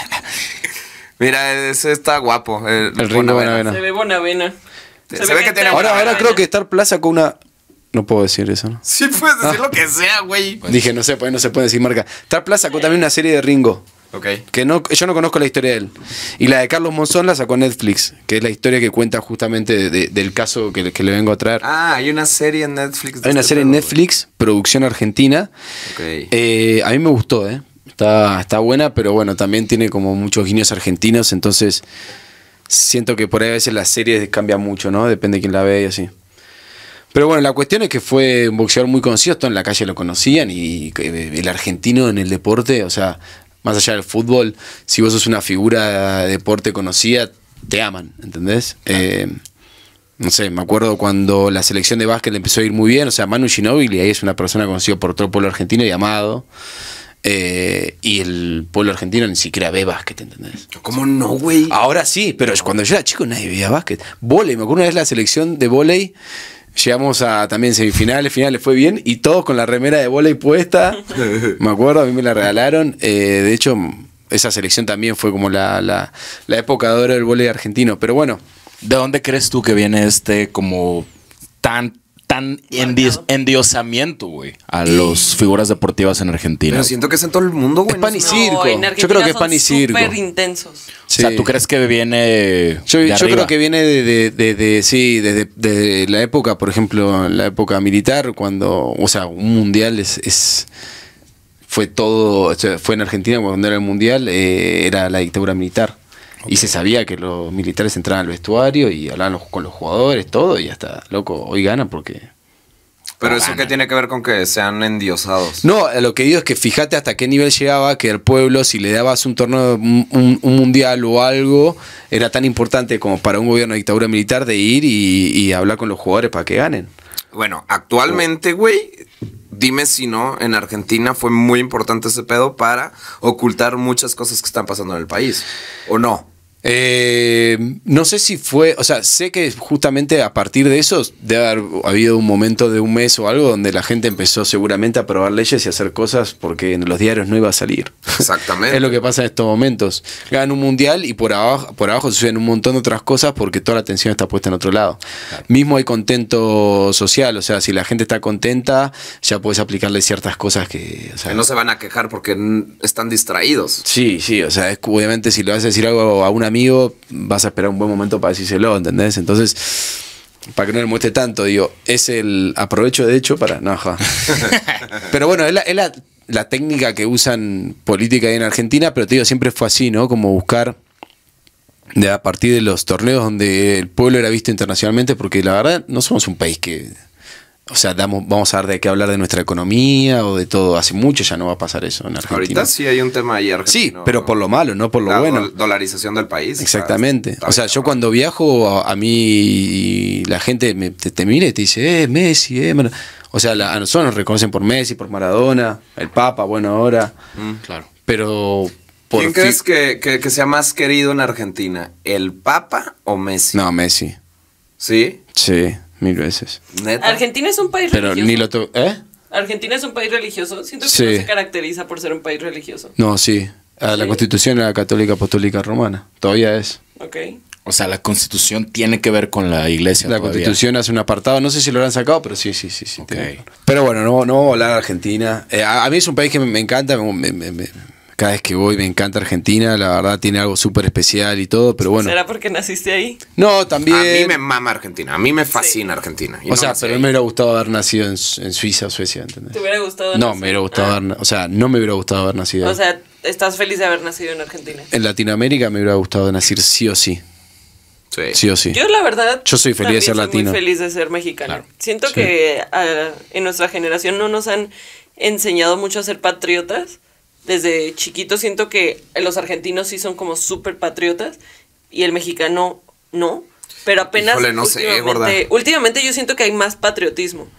Mira, ese está guapo. El, El Ringo Bonavena. Se ve buena vena. Se ve que tiene Ahora, buena ahora vena. creo que Star Plaza con una. No puedo decir eso, ¿no? Sí puedes decir Ah. lo que sea, güey. Dije, no sé, pues no se puede decir marca. Star Plaza sacó también una serie de Ringo. Ok. Que no, yo no conozco la historia de él. Y la de Carlos Monzón la sacó Netflix, que es la historia que cuenta justamente de- de- del caso que, que le vengo a traer. Ah, hay una serie en Netflix. de Hay una este serie en pedo, Netflix, producción argentina. güey. Ok. Eh, a mí me gustó, ¿eh? Está, está buena, pero bueno, también tiene como muchos guiños argentinos, entonces siento que por ahí a veces las series cambian mucho, ¿no? Depende de quién la ve y así. Pero bueno, la cuestión es que fue un boxeador muy conocido, todos en la calle lo conocían y eh, el argentino en el deporte, o sea, más allá del fútbol, si vos sos una figura de deporte conocida, te aman, ¿entendés? Eh, no sé, me acuerdo cuando la selección de básquet le empezó a ir muy bien, o sea, Manu Ginóbili ahí es una persona conocida por todo el pueblo argentino y amado. Eh, y el pueblo argentino ni siquiera ve básquet, ¿entendés? ¿Cómo no, güey? Ahora sí, pero cuando yo era chico nadie veía básquet. Voley, me acuerdo una vez la selección de voley, llegamos a también semifinales, finales, fue bien, y todos con la remera de voley puesta. Me acuerdo, a mí me la regalaron. Eh, de hecho, esa selección también fue como la, la, la época de oro del voley argentino. Pero bueno, ¿De dónde crees tú que viene este como tan, tan tan endi- endiosamiento, güey, a las figuras deportivas en Argentina. Pero güey. siento que es en todo el mundo, güey. Es pan y no sé. circo. No, en Yo Argentina creo que es son pan y circo. súper intensos. O sea, ¿tú crees que viene Yo, de yo arriba? creo que viene de, de, de- de- sí, desde de la época, por ejemplo, la época militar, cuando, o sea, un mundial es, es- fue todo, o sea, fue en Argentina cuando era el mundial, eh, era la dictadura militar. Y se sabía que los militares entraban al vestuario y hablaban los- con los jugadores, todo, y hasta, loco, hoy ganan porque... Pero No eso gana. que tiene que ver con que sean endiosados. No, lo que digo es que fíjate hasta qué nivel llegaba que el pueblo, si le dabas un torneo, un, un- un mundial o algo, era tan importante como para un gobierno de dictadura militar de ir y, y hablar con los jugadores para que ganen. Bueno, actualmente, güey, dime si no, en Argentina fue muy importante ese pedo para ocultar muchas cosas que están pasando en el país. ¿O no? Eh, no sé si fue, o sea, sé que justamente a partir de eso debe haber habido un momento de un mes o algo donde la gente empezó seguramente a aprobar leyes y a hacer cosas porque en los diarios no iba a salir. Exactamente. Es lo que pasa en estos momentos. Ganan un mundial y por abajo, por abajo suceden un montón de otras cosas porque toda la atención está puesta en otro lado. Mismo hay contento social, o sea, si la gente está contenta, ya puedes aplicarle ciertas cosas que... O sea, Que no se van a quejar porque n- están distraídos. Sí, sí, o sea, es que obviamente si le vas a decir algo a un amigo, vas a esperar un buen momento para decírselo, ¿entendés? Entonces, para que no le muestre tanto, digo, es el aprovecho de hecho para... No, ja. Pero bueno, es la, es la, la técnica que usan política ahí en Argentina, pero te digo, siempre fue así, ¿no? Como buscar de a partir de los torneos donde el pueblo era visto internacionalmente, porque la verdad no somos un país que... O sea, damos, vamos a dar de qué hablar de nuestra economía o de todo. Hace mucho ya no va a pasar eso en Argentina. Ahorita sí hay un tema ahí Sí, argentino. pero por lo malo, no por lo La bueno. dol- dolarización del país. Exactamente. Está- O sea, está yo cabrón. cuando viajo, a, a mí la gente me, te, te mira y te dice, eh, Messi, eh. Mar-". O sea, la- a nosotros nos reconocen por Messi, por Maradona, el Papa, bueno, ahora. Claro. Pero por ¿Quién fi- crees que, que- que sea más querido en Argentina? ¿El Papa o Messi? No, Messi. ¿Sí? Sí, mil veces. ¿Neta? Argentina es un país Pero religioso. ni lo to- ¿Eh? Argentina es un país religioso. Siento que Sí. no se caracteriza por ser un país religioso. No, sí. A la Sí. Constitución era católica apostólica romana. Todavía es. Ok. O sea, la constitución tiene que ver con la iglesia La todavía. Constitución hace un apartado, no sé si lo habrán sacado, pero sí, sí, sí. sí Ok. tiene. Pero bueno, no, no vamos a hablar de Argentina. Eh, a, a mí es un país que me, me encanta, me- me- me- cada vez que voy me encanta Argentina, la verdad tiene algo súper especial y todo, pero bueno. ¿Será porque naciste ahí? No, también... A mí me mama Argentina. A mí me fascina Argentina. Y O no sea, nací pero ahí. me hubiera gustado haber nacido en, en Suiza o Suecia, ¿entendés? ¿Te hubiera gustado No, nacer? me hubiera gustado Ah. haber... na- O sea, no me hubiera gustado haber nacido O ahí. sea, estás feliz de haber nacido en Argentina. En Latinoamérica me hubiera gustado nacer sí o sí. Sí. Sí o sí. Yo la verdad Yo soy feliz de también ser soy latino. muy feliz de ser mexicano. Claro. Siento Sí. que ah, en nuestra generación no nos han enseñado mucho a ser patriotas. Desde chiquito siento que los argentinos sí son como súper patriotas y el mexicano no. Pero apenas Híjole, no sé, últimamente, gorda. últimamente yo siento que hay más patriotismo.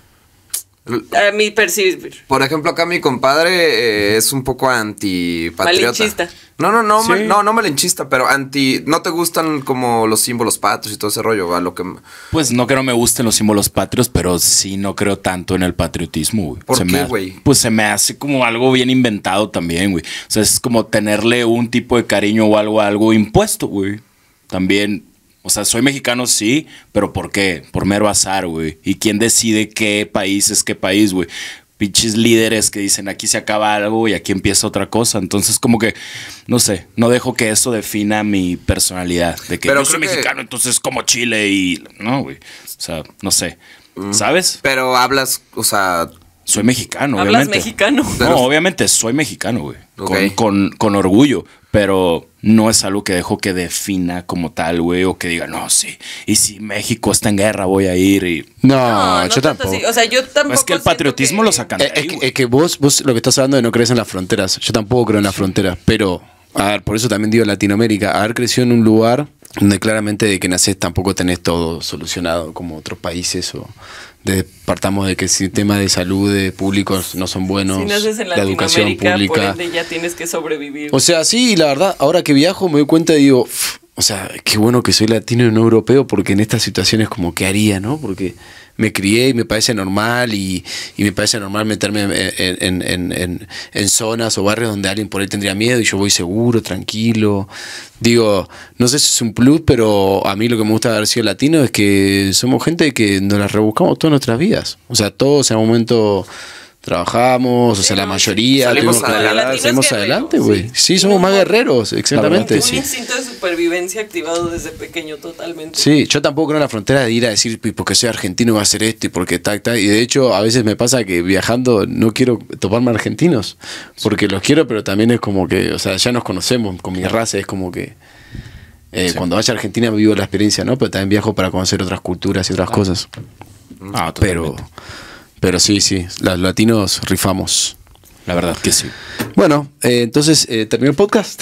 A mi percibir. Por ejemplo, acá mi compadre eh, es un poco antipatriota. Malinchista. No, no, no, Sí. mal- no, no malinchista, pero anti. No te gustan como los símbolos patrios y todo ese rollo, a lo que. Pues no que no me gusten los símbolos patrios, pero sí no creo tanto en el patriotismo, güey. ¿Por Se qué, me ha- güey? Pues se me hace como algo bien inventado también, güey. O sea, es como tenerle un tipo de cariño o algo a algo impuesto, güey. También, o sea, soy mexicano, sí, pero ¿por qué? Por mero azar, güey. ¿Y quién decide qué país es qué país, güey? Pinches líderes que dicen aquí se acaba algo y aquí empieza otra cosa. Entonces, como que, no sé, no dejo que eso defina mi personalidad. De que Pero yo soy creo que- mexicano, entonces como Chile y... No, güey. O sea, no sé. ¿Sabes? Pero hablas, o sea. Soy mexicano, Hablas obviamente. mexicano. No, obviamente soy mexicano, güey. Ok. Con, con, con orgullo. Pero no es algo que dejo que defina como tal, güey. O que diga, no, sí. Y si México está en guerra, voy a ir. Y... No, No, no yo tanto tampoco. así. O sea, yo tampoco Es que el siento patriotismo que- lo sacan de Eh, Es, ahí, que- güey. es que vos, vos lo que estás hablando de no crees en las fronteras. Yo tampoco creo en las fronteras, pero a ver, por eso también digo Latinoamérica. Haber crecido en un lugar donde claramente de que nacés tampoco tenés todo solucionado como otros países o de, partamos de que el sistema de salud de públicos no son buenos, Si naces en la educación Latinoamérica, por pública. ende ya tienes que sobrevivir. O sea, sí, la verdad, ahora que viajo me doy cuenta y digo, "Uf, o sea, qué bueno que soy latino y no europeo, porque en estas situaciones como que haría, ¿no? Porque me crié y me parece normal y, y me parece normal meterme en, en, en, en, en zonas o barrios donde alguien por ahí tendría miedo y yo voy seguro, tranquilo. Digo, no sé si es un plus, pero a mí lo que me gusta de haber sido latino es que somos gente que nos la rebuscamos todas nuestras vidas. O sea, todos en un momento trabajamos, o sea, la mayoría Salimos tuvimos que adelante. hablar, Latino salimos es guerrero, adelante, güey. sí. Sí, somos más guerreros, exactamente. Un Sí. instinto de supervivencia activado desde pequeño totalmente. Sí, yo tampoco creo en la frontera de ir a decir, "Pi, porque soy argentino voy a hacer esto y porque tac, tac". Y de hecho, a veces me pasa que viajando no quiero toparme argentinos, porque los quiero, pero también es como que, o sea, ya nos conocemos, con mi raza es como que eh, Sí. cuando vaya a Argentina vivo la experiencia, ¿no? Pero también viajo para conocer otras culturas y otras cosas. Ah, Pero, totalmente. pero sí, sí, los latinos rifamos. La verdad que sí. Bueno, eh, entonces, eh, ¿terminó el podcast?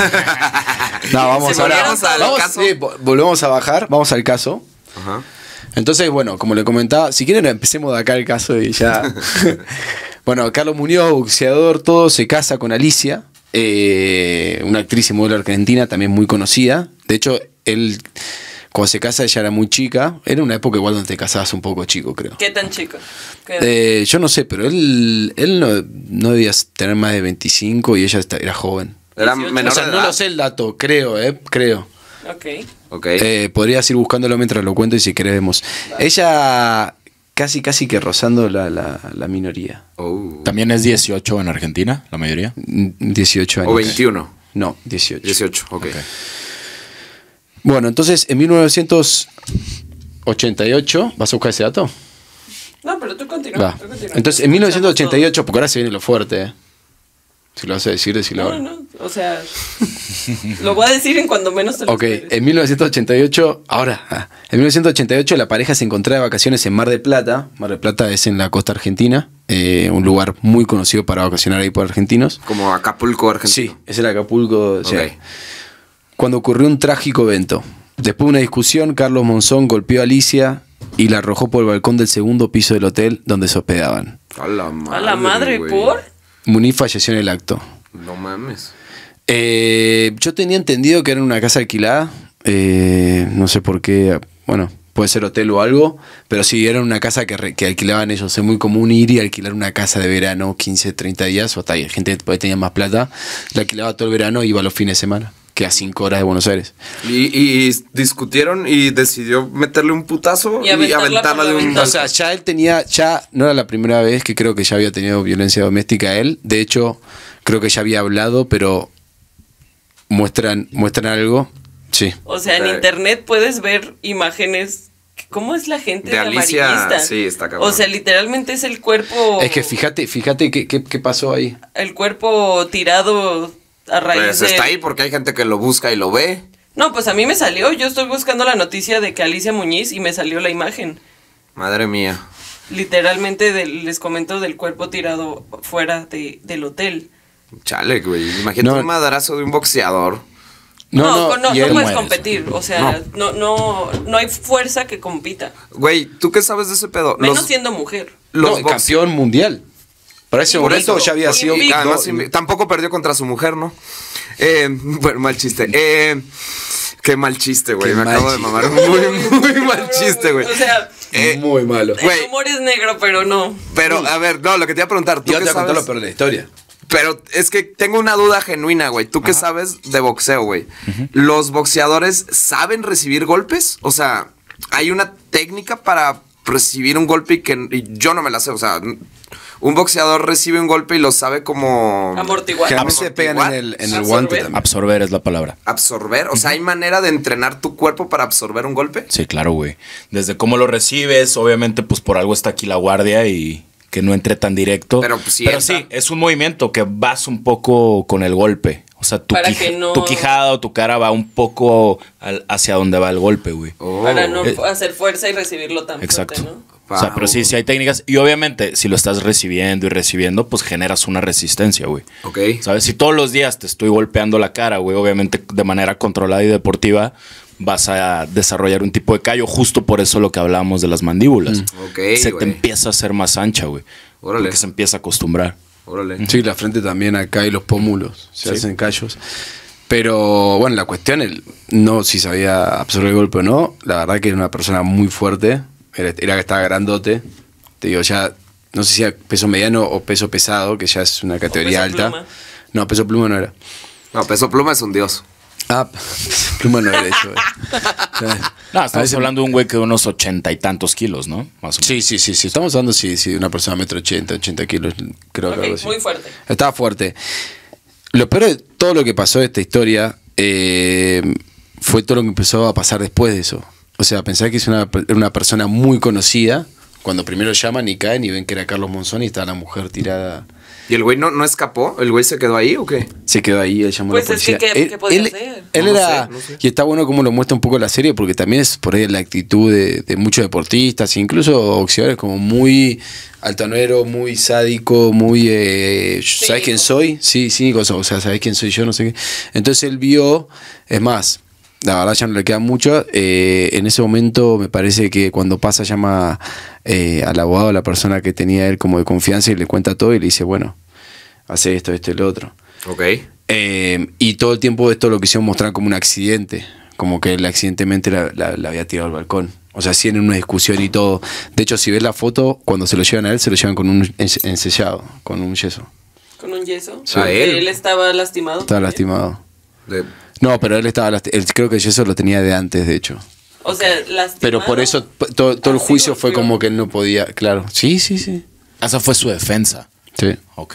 No, vamos Se ahora. volvieron Vamos, todos. vamos, caso. sí, vo- volvemos a bajar, vamos al caso. Ajá. Entonces, bueno, como le comentaba, si quieren empecemos de acá el caso y ya. Bueno, Carlos Muñoz, boxeador, todo, se casa con Alicia, eh, una actriz y modelo argentina también muy conocida. De hecho, él, cuando se casa, ella era muy chica. Era una época igual donde te casabas un poco chico, creo. ¿Qué tan chico? ¿Qué- Eh, yo no sé, pero él, él no, no debía tener más de veinticinco y ella esta- era joven. Era dieciocho. menor O sea, de no edad. lo sé el dato, creo, eh, creo. Ok. Ok. Eh, podrías ir buscándolo mientras lo cuento y si querés vemos. Ella casi, casi que rozando la, la, la minoría. Oh. También es dieciocho en Argentina, la mayoría. Mm, dieciocho años. O veintiuno. No, dieciocho. dieciocho, ok. Ok. Bueno, entonces en mil novecientos ochenta y ocho, ¿vas a buscar ese dato? No, pero tú continúa. Va. tú continúa. Entonces en mil novecientos ochenta y Escuchamos ocho, porque ahora se viene lo fuerte, ¿eh? Si lo vas a decir, decirlo todo. ahora. No, no, no. O sea, lo voy a decir en cuando menos te lo Ok, esperes. en mil novecientos ochenta y ocho, ahora, ah, en mil novecientos ochenta y ocho la pareja se encontraba de vacaciones en Mar del Plata. Mar del Plata es en la costa argentina, eh, un lugar muy conocido para vacacionar ahí por argentinos. Como Acapulco, Argentina. Sí, es el Acapulco. o sea, Ok. Cuando ocurrió un trágico evento. Después de una discusión, Carlos Monzón golpeó a Alicia y la arrojó por el balcón del segundo piso del hotel donde se hospedaban. A la madre. A la madre, güey. ¿por? Muniz falleció en el acto. No mames. Eh, yo tenía entendido que era una casa alquilada. eh, no sé por qué. Bueno, puede ser hotel o algo. Pero sí, era una casa que, re- que alquilaban ellos. Es muy común ir y alquilar una casa de verano quince, treinta días. O hasta ahí, gente que tenía más plata. La alquilaba todo el verano y iba los fines de semana. Que a cinco horas de Buenos Aires. Y, y discutieron y decidió meterle un putazo Y y, aventarla aventarla por de la un ventana. O sea, ya él tenía, ya no era la primera vez que creo que ya había tenido violencia doméstica él. De hecho, creo que ya había hablado, pero muestran, muestran algo. Sí. O sea, en Ok. internet puedes ver imágenes. ¿Cómo es la gente De de Alicia, amarillista? sí, está cabrón. O sea, literalmente es el cuerpo. Es que fíjate, fíjate qué, qué, qué pasó ahí. El cuerpo tirado a raíz Pues de. está ahí porque hay gente que lo busca y lo ve. No, pues a mí me salió. Yo estoy buscando la noticia de que Alicia Muñiz y me salió la imagen. Madre mía. Literalmente del- les comento del cuerpo tirado fuera de, del hotel. Chale, güey. Imagínate No. un madrazo de un boxeador. No, No, no, no, no, y no él puedes muere. competir. O sea, no. No, no, hay fuerza que compita. Güey, ¿tú qué sabes de ese pedo? Menos Los, siendo mujer. los No, box- campeón mundial. Para ese Por momento eso, ya había y sido. invicto. Además, no, invi- tampoco perdió contra su mujer, ¿no? Eh, bueno, mal chiste. Eh, qué mal chiste, güey. Qué Me mal acabo de chiste. mamar. Muy, muy mal chiste, güey. O sea, Eh, muy malo. Güey. el humor es negro, pero no. Pero, a ver, no, lo que te iba a preguntar. ¿Tú Yo qué te voy a contar lo sabes? peor de la historia. Pero es que tengo una duda genuina, güey. ¿Tú qué sabes de boxeo, güey? ¿Los boxeadores saben recibir golpes? O sea, ¿hay una técnica para recibir un golpe y que y yo no me la sé? O sea, un boxeador recibe un golpe y lo sabe como... Amortiguar. Generalmente se pegan en el, en el Absorber. guante también. Absorber es la palabra. Absorber. O sea, ¿hay manera de entrenar tu cuerpo para absorber un golpe? Sí, claro, güey. Desde cómo lo recibes, obviamente, pues por algo está aquí la guardia y que no entre tan directo. Pero, pues, sí Pero entra. sí, es un movimiento que vas un poco con el golpe. O sea, tu, Para quij- que no- tu quijada o tu cara va un poco al- hacia donde va el golpe, güey. Oh. Para no Eh, hacer fuerza y recibirlo tan Exacto. fuerte, ¿no? O sea, pero sí, sí hay técnicas. Y obviamente, si lo estás recibiendo y recibiendo, pues generas una resistencia, güey. Ok. ¿Sabes? Si todos los días te estoy golpeando la cara, güey, obviamente de manera controlada y deportiva, vas a desarrollar un tipo de callo. Justo por eso lo que hablábamos de las mandíbulas. Ok, Se güey. te empieza a hacer más ancha, güey. Órale. Porque se empieza a acostumbrar. Órale. Sí, la frente también acá y los pómulos se Sí. hacen callos. Pero bueno, la cuestión, el, no si sabía absorber el golpe o no, la verdad que era una persona muy fuerte, era, era que estaba grandote, te digo, ya, no sé si era peso mediano o peso pesado, que ya es una categoría peso alta. pluma. No, peso pluma no era. No, Peso Pluma es un dios. Ah, pluma no era eso. No, estamos hablando de un güey que de unos ochenta y tantos kilos, ¿no? Más o menos. Sí, sí, sí, sí, estamos hablando sí, sí, de una persona de metro ochenta, ochenta kilos, creo Ok, que algo así. muy fuerte. Estaba fuerte. Lo peor de todo lo que pasó de esta historia eh, fue todo lo que empezó a pasar después de eso. O sea, pensar que es una, una persona muy conocida, cuando primero llaman y caen y ven que era Carlos Monzón y está la mujer tirada. ¿Y el güey no, no escapó? ¿El güey se quedó ahí o qué? Se quedó ahí, él llamó Pues a la es que, policía. ¿qué- él, qué podía él- hacer? él No, no era, sé, no sé. y está bueno como lo muestra un poco la serie, porque también es por ahí la actitud de, de muchos deportistas, incluso boxeadores, como muy altanero, muy sádico, muy... Eh, ¿sabes Cínico. quién soy? Sí, cínico, o sea, ¿sabes quién soy yo? No sé qué. Entonces él vio, es más, la verdad ya no le queda mucho, eh, en ese momento me parece que cuando pasa llama eh, al abogado, a la persona que tenía él como de confianza y le cuenta todo y le dice, bueno, hace esto, esto y lo otro. Ok. Eh, y todo el tiempo esto lo quisieron mostrar como un accidente, como que él accidentalmente la, la- la había tirado al balcón. O sea, sí en una discusión y todo. De hecho, si ves la foto, cuando se lo llevan a él, se lo llevan con un ens- ensellado, con un yeso. Con un yeso. Sí. Porque ¿A él? él estaba lastimado. Estaba también. lastimado. De- No, pero él estaba lasti- él, creo que el yeso lo tenía de antes, de hecho. O sea, lastimado. Pero por eso p- todo, todo el Así juicio fue golpeó. como que él no podía, claro. Sí, sí, sí. Esa fue su defensa. Sí. Ok.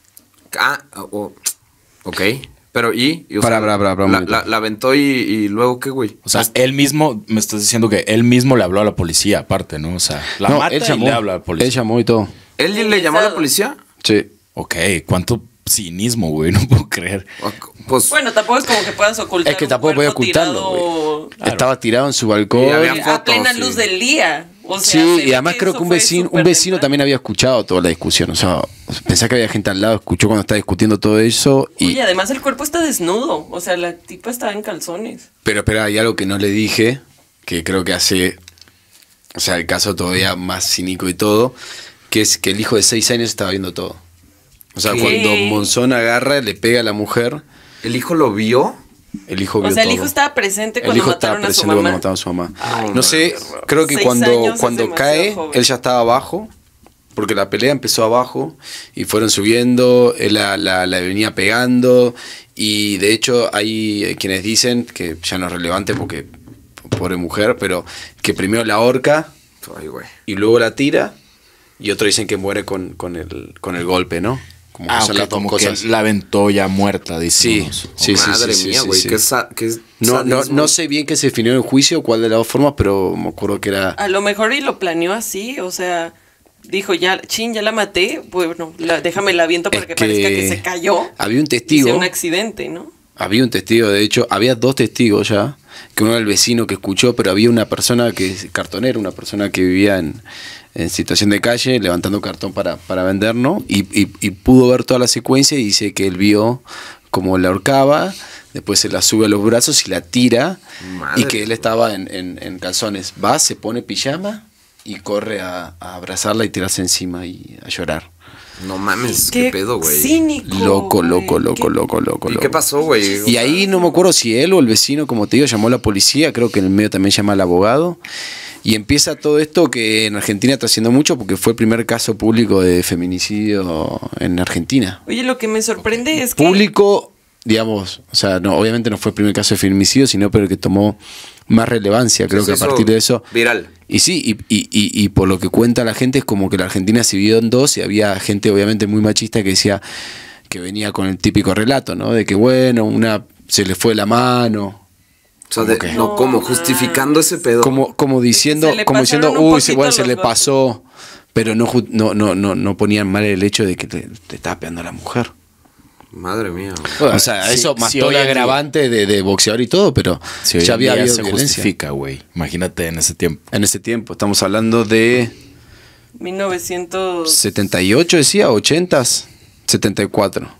Ah, oh, ok. Pero, ¿y? y, o Pará, sea, pará, pará, pará, un la, momento. la, la aventó y, y luego, ¿qué, güey? O sea, él mismo, me estás diciendo que él mismo le habló a la policía, aparte, ¿no? O sea, la No, mata él y llamó, le habla a la él policía. llamó y todo. ¿Él le Amenazado. llamó a la policía? Sí. Ok, cuánto cinismo, güey, no puedo creer. Pues, Bueno, tampoco es como que puedas ocultar. Es que un tampoco podía cuerpo ocultarlo, tirado güey. Estaba tirado en su balcón. Y había A fotos, plena sí. luz del día. O sea, Sí, se ve y además creo eso que un fue vecino, un súper vecino temprano. también había escuchado toda la discusión. O sea, pensá que había gente al lado, escuchó cuando estaba discutiendo todo eso. Y, Oye, además el cuerpo está desnudo. O sea, la tipa estaba en calzones. pero espera, hay algo que no le dije, que creo que hace, o sea, el caso todavía más cínico y todo, que es que el hijo de seis años estaba viendo todo. O sea, ¿Qué? cuando Monzón agarra, le pega a la mujer, ¿el hijo lo vio? el hijo O vio sea, el todo. hijo estaba presente El cuando hijo estaba mataron a su presente cuando mamá. mataron a su mamá. Ay, no sé, creo que Seis cuando, años es cuando demasiado cae, joven. él ya estaba abajo, porque la pelea empezó abajo y fueron subiendo, él la, la- la venía pegando y de hecho hay eh, quienes dicen, que ya no es relevante porque pobre mujer, pero que primero la ahorca Ay, güey. y luego la tira y otros dicen que muere con, con, el, con el golpe, ¿no? Como que Ah, son ok, las dos como cosas. que la aventó ya muerta, Sí, decimos. sí, sí, Madre sí, mía, sí, güey. sí, qué sí. sa- qué No, no, sadismo. no sé bien qué se definió en el juicio, cuál de las dos formas, pero me acuerdo que era... A lo mejor y lo planeó así. O sea, dijo, ya, chin, ya la maté. Bueno, la, déjame la aviento para Es que, parezca que se cayó. Había un Y sea testigo, un accidente, ¿no? había un testigo, de hecho, había dos testigos ya, que uno era el vecino que escuchó, pero había una persona que es cartonero, una persona que vivía en, en situación de calle, levantando cartón para, para vender, ¿no? Y, y, y pudo ver toda la secuencia y dice que él vio como la ahorcaba, después se la sube a los brazos y la tira, Madre y que él estaba en, en, en calzones. Va, se pone pijama y corre a, a abrazarla y tirarse encima y a llorar. No mames, qué, pedo, güey. Cínico. Loco, güey. loco, loco, Qué- loco, loco. ¿Y loco. qué pasó, güey? Y ahí no me acuerdo si él o el vecino, como te digo, llamó a la policía, creo que en el medio también llama al abogado. Y empieza todo esto que en Argentina está haciendo mucho porque fue el primer caso público de feminicidio en Argentina. Oye, lo que me sorprende es que. Público, digamos, o sea, no, obviamente no fue el primer caso de feminicidio, sino pero el que tomó más relevancia, creo Se que a hizo partir de eso. Viral. Y sí, y, y, y, y por lo que cuenta la gente es como que la Argentina se dividió en dos y había gente obviamente muy machista que decía que venía con el típico relato, ¿no? De que bueno, una se le fue la mano, O sea, ¿Cómo de- qué? no, como justificando ese pedo. como, como diciendo, Se le como diciendo, pasaron un uy, se, poquito bueno, se los le golpes". pasó, pero no, ju- no, no, no, no ponían mal el hecho de que te, te estaba pegando a la mujer. Madre mía, güey. O sea, Sí, eso más sí, todo hoy el en día- agravante de, de boxeador y todo, pero Si hoy ya en había día habido se violencia. justifica, güey. Imagínate en ese tiempo. En ese tiempo, estamos hablando de mil novecientos. setenta y ocho, decía, ochentas, setenta y cuatro.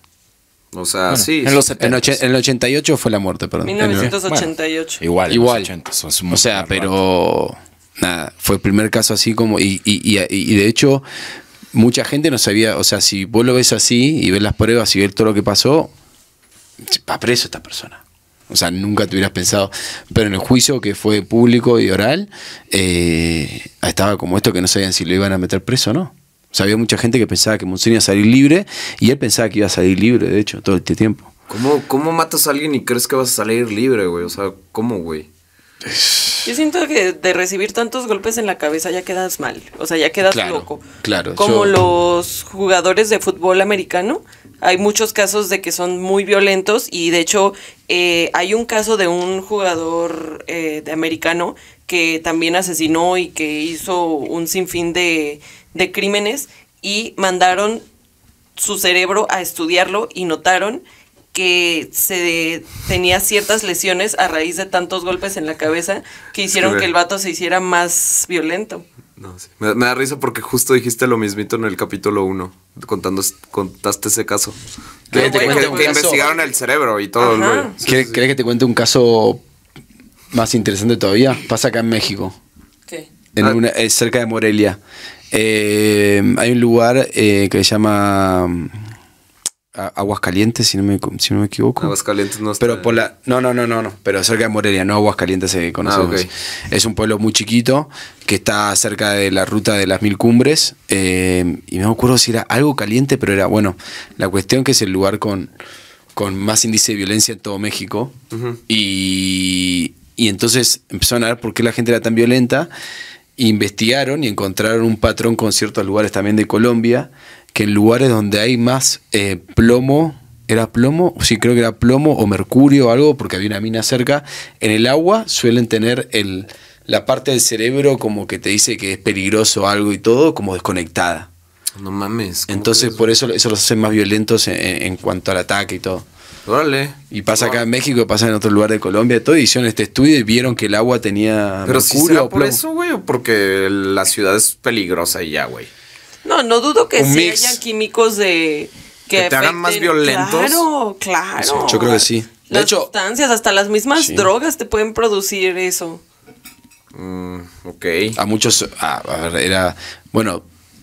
O sea, sí. en los En, setenta. oche- en el ochenta y ocho fue la muerte, perdón. mil novecientos ochenta y ocho. Igual, en Igual. los ochenta, son- son O sea, muy pero nada, fue el primer caso así como, y, y, y, y de hecho, mucha gente no sabía, o sea, si vos lo ves así y ves las pruebas y ves todo lo que pasó, va preso esta persona. O sea, nunca te hubieras pensado. Pero en el juicio que fue público y oral, eh, estaba como esto que no sabían si lo iban a meter preso o no. O sea, había mucha gente que pensaba que Monzón iba a salir libre y él pensaba que iba a salir libre, de hecho, todo este tiempo. ¿Cómo, cómo matas a alguien y crees que vas a salir libre, güey? O sea, ¿cómo, güey? Yo siento que de recibir tantos golpes en la cabeza ya quedas mal, o sea, ya quedas Claro, loco. claro, Como yo- los jugadores de fútbol americano, hay muchos casos de que son muy violentos y de hecho eh, hay un caso de un jugador eh, de americano que también asesinó y que hizo un sinfín de, de crímenes y mandaron su cerebro a estudiarlo y notaron que se tenía ciertas lesiones a raíz de tantos golpes en la cabeza que hicieron Sí, que el vato se hiciera más violento. No, sí. me, me da risa porque justo dijiste lo mismito en el capítulo uno, contando, contaste ese caso. Que, Ah, que- bueno, que- pues. que investigaron el cerebro y todo el Ajá. rollo. Sí, ¿Querés, sí, sí. querés que te cuente un caso más interesante todavía? Pasa acá en México. ¿Qué? En Ah. una, eh, cerca de Morelia. Eh, hay un lugar eh, que se llama mm, A- Aguascalientes, si no me, si no me equivoco. Aguascalientes no está. Pero por la. No, no, no, no, no. Pero cerca de Morelia, no Aguascalientes se conoce. Ah, ok. Es un pueblo muy chiquito que está cerca de la ruta de las mil cumbres. eh, y no me acuerdo si era algo caliente, pero era. Bueno, la cuestión que es el lugar con, con más índice de violencia en todo México. Y. Y entonces empezaron a ver por qué la gente era tan violenta. Investigaron y encontraron un patrón con ciertos lugares también de Colombia, que en lugares donde hay más eh, plomo, ¿era plomo? Sí, creo que era plomo o mercurio o algo, porque había una mina cerca, en el agua suelen tener el, la parte del cerebro como que te dice que es peligroso algo y todo, como desconectada. No mames. ¿cómo Entonces crees? por eso eso los hace más violentos en, en cuanto al ataque y todo. Órale. Y pasa acá en México, pasa en otro lugar de Colombia, todo, hicieron este estudio y vieron que el agua tenía Pero si mercurio será o por plomo. eso, güey, o porque la ciudad es peligrosa y ya, güey. No, no dudo que Un sí mix. haya químicos de que, ¿Que te hagan más afecten- violentos? Claro, claro. Sí, yo creo que sí. De Las hecho- sustancias, hasta las mismas Sí. drogas te pueden producir eso. Mm, ok. A muchos, a, a ver, era, bueno,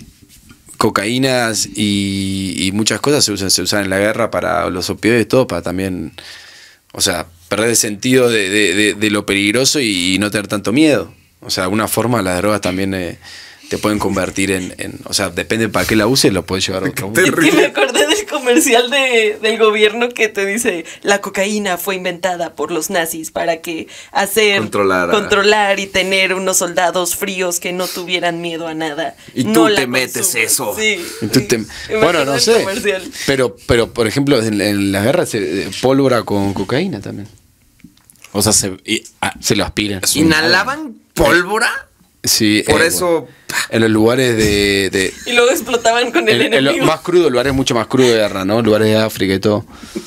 cocaínas y, y muchas cosas se usan, se usan en la guerra para los opioides y todo, para también, o sea, perder el sentido de, de- de- de lo peligroso y, y no tener tanto miedo. O sea, de alguna forma las drogas también eh, te pueden convertir en, en, o sea, depende para qué la uses, lo puedes llevar a otro mundo. Es que me acordé del comercial de, del gobierno que te dice la cocaína fue inventada por los nazis para que hacer Controlar a- controlar y tener unos soldados fríos que no tuvieran miedo a nada. Y No tú la te metes consumas. eso. Sí. Y tú te- Me bueno, acordé no del sé, comercial. pero, pero por ejemplo, en, en la guerra se eh, pólvora con cocaína también. O sea, se, y- ah, Se lo aspiran. Es un- ¿Inhalaban pólvora? Sí, Por eh, eso. en los lugares de, de Y luego explotaban con el, en- en lo enemigo. más crudo, lugares mucho más crudos de guerra, ¿no? Lugares de África y todo.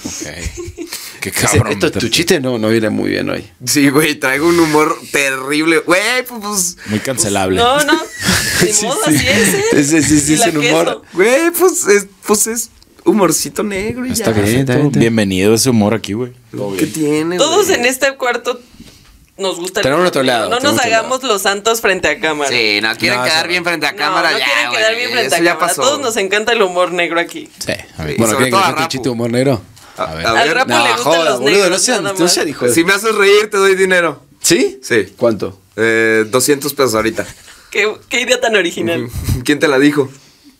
qué Ese- cabrón. estos tus meterte. chistes no, no vienen muy bien hoy. Sí, güey, traigo un humor terrible. Güey, pues, pues. Muy cancelable. No, no. Ni Sí, modo, sí. así es. ¿eh? Ese sí, sí, Y es la un humor. queso. Güey, pues es, pues es humorcito negro y Está ya. bien, está bien, está bien. Bienvenido ese humor aquí, güey. ¿Qué tiene, Todos güey? en este cuarto nos gusta el Tenemos humor otro negro. lado, No nos tenemos otro hagamos los santos frente a cámara. Sí, no, quieren No, quedar eso- bien frente a No, cámara no ya, quieren quedar güey. bien frente Eso a ya cámara. A pasó. todos nos encanta el humor negro aquí. Sí, a ver. Sí. Bueno, sobre ¿quieren que todo les a cuente un Rapu. chiste de humor negro? A, A ver. a Al ver, Rapu No, le gustan joda, los boludo, negros, no sean, nada no más. sean hijos de- si me haces reír, te doy dinero. ¿Sí? Sí. ¿Cuánto? Eh, doscientos pesos ahorita. Qué, qué idea tan original. ¿Quién te la dijo?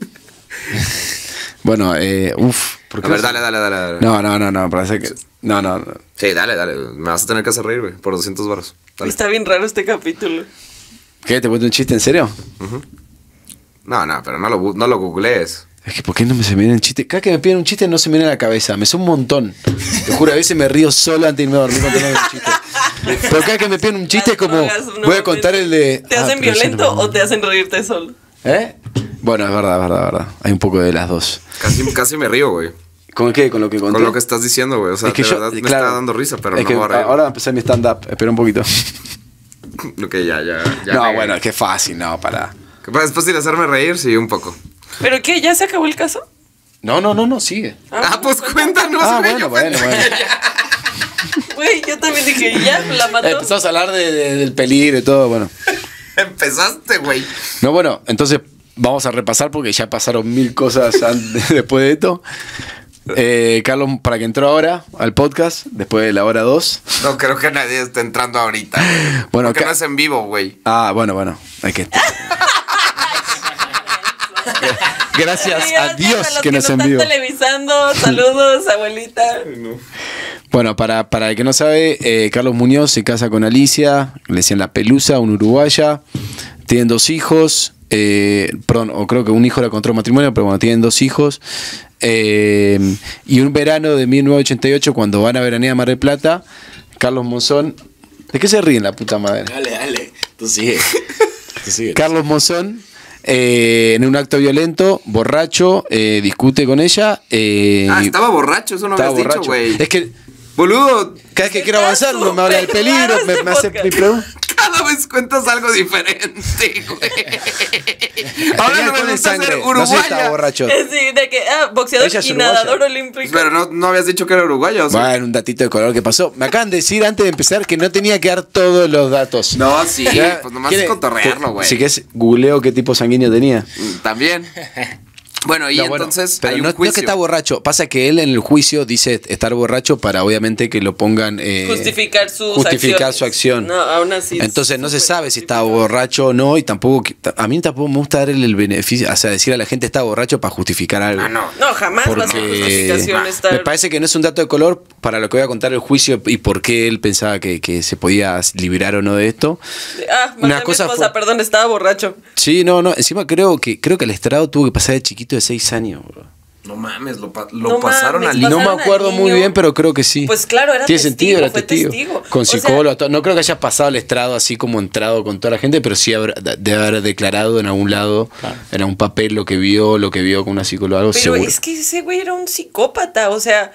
Bueno, eh, uff. ¿por qué A ver, no- dale, dale, dale. dale. No, no, no, no, parece que. No, no, no. Sí, dale, dale. Me vas a tener que hacer reír, güey. Por doscientos baros. Dale. Está bien raro este capítulo. ¿Qué? ¿Te cuento un chiste en serio? No, no, pero no lo, bu- no lo googlees. Es que, ¿por qué no me se me viene el chiste? Cada que me piden un chiste no se me viene a la cabeza. Me son un montón. Te juro, a veces me río solo antes de irme a dormir contando un chiste. Pero cada que me piden un chiste es como. Las drogas, Voy a normalmente contar el de. ¿Te Ah, hacen pero ese violento no me- o te hacen reírte solo? ¿Eh? Bueno, es verdad, es verdad, es verdad. Hay un poco de las dos. Casi, casi me río, güey. ¿Con qué? ¿Con lo que conté? Con lo que estás diciendo, güey. O sea, Es que de yo- verdad me claro, está dando risa, pero es no que me voy a reír. ahora va a empezar mi stand-up. Espera un poquito. Ok, ya, ya. ya no, me- bueno, qué fácil, no, para. ¿Es fácil hacerme reír? Sí, un poco. ¿Pero qué? ¿Ya se acabó el caso? No, no, no, no, sigue. Ah, pues cuéntanos, Ah, güey. bueno, yo bueno, bueno. Güey, yo también dije, ya, la mató. Empezamos a hablar de- de- del peligro y todo, bueno. Empezaste, güey. No, bueno, entonces vamos a repasar porque ya pasaron mil cosas an- después de esto. Eh, Carlos, para que entró ahora al podcast, después de la hora dos. No creo que nadie esté entrando ahorita. Güey. Bueno, porque ca- no es en vivo, güey. Ah, bueno, bueno. Hay que. Gracias Sí, a gracias Dios a los que nos no envió. están televisando. Saludos, abuelita. Bueno, para, para el que no sabe, eh, Carlos Muñoz se casa con Alicia, le decían la Pelusa, una uruguaya. Tienen dos hijos. Eh, perdón, o creo que un hijo era contra matrimonio, pero bueno, tienen dos hijos. Eh, y un verano de mil novecientos ochenta y ocho, cuando van a veranear a Mar del Plata, Carlos Monzón. ¿De qué se ríen la puta madre? Dale, dale. Tú sigue. Tú sigue. Carlos Monzón, eh, en un acto violento, borracho, eh, discute con ella. Eh, Ah, y- estaba borracho, eso no estaba habías dicho, borracho. güey. Es que Boludo, cada vez que quiero Está avanzar no me habla del súper peligro, raro me, este me hace podcast. mi pregunta. cada vez cuentas algo diferente, güey. Ahora Tenía no me alcohol en gusta sangre, ser no sé si estaba uruguaya. borracho. Sí, de que, ah, boxeador Ella es y uruguaya. nadador olímpico. Pero no, no habías dicho que era uruguaya, o sea. Bueno, un datito de color que pasó. Me acaban de decir antes de empezar que no tenía que dar todos los datos. No, sí, Ya, pues nomás ¿quiere- es cotorrearlo, güey. Si quieres, googleo qué tipo sanguíneo tenía. También. Bueno, y No, bueno, entonces pero hay un no, no juicio. es que está borracho. Pasa que él en el juicio dice estar borracho para obviamente que lo pongan. eh, Justificar sus justificar acciones. su acción. No, aún así. Entonces no se súper sabe si está justificado. borracho o no. Y tampoco. A mí tampoco me gusta darle el beneficio. O sea, decir a la gente está borracho para justificar algo. Ah, no. No, jamás va a ser Porque justificación estar. me parece que no es un dato de color para lo que voy a contar el juicio y por qué él pensaba que, que se podía liberar o no de esto. Ah, Una una cosa cosa esposa, fue- perdón, estaba borracho. Sí, no, no. Encima creo que creo que el estrado tuvo que pasar de chiquito de seis años. Bro. No mames, lo, pa- lo No pasaron mames, al No me pasaron al acuerdo muy niño. bien, pero creo que sí. Pues claro, era Tiene testigo, sentido, era fue testigo. testigo. Con O sea- psicólogo, todo. No creo que haya pasado el estrado así como entrado con toda la gente, pero sí habrá- debe haber declarado en algún lado, en algún papel lo que vio, lo que vio con una psicóloga, algo Pero seguro. es que ese güey era un psicópata, o sea,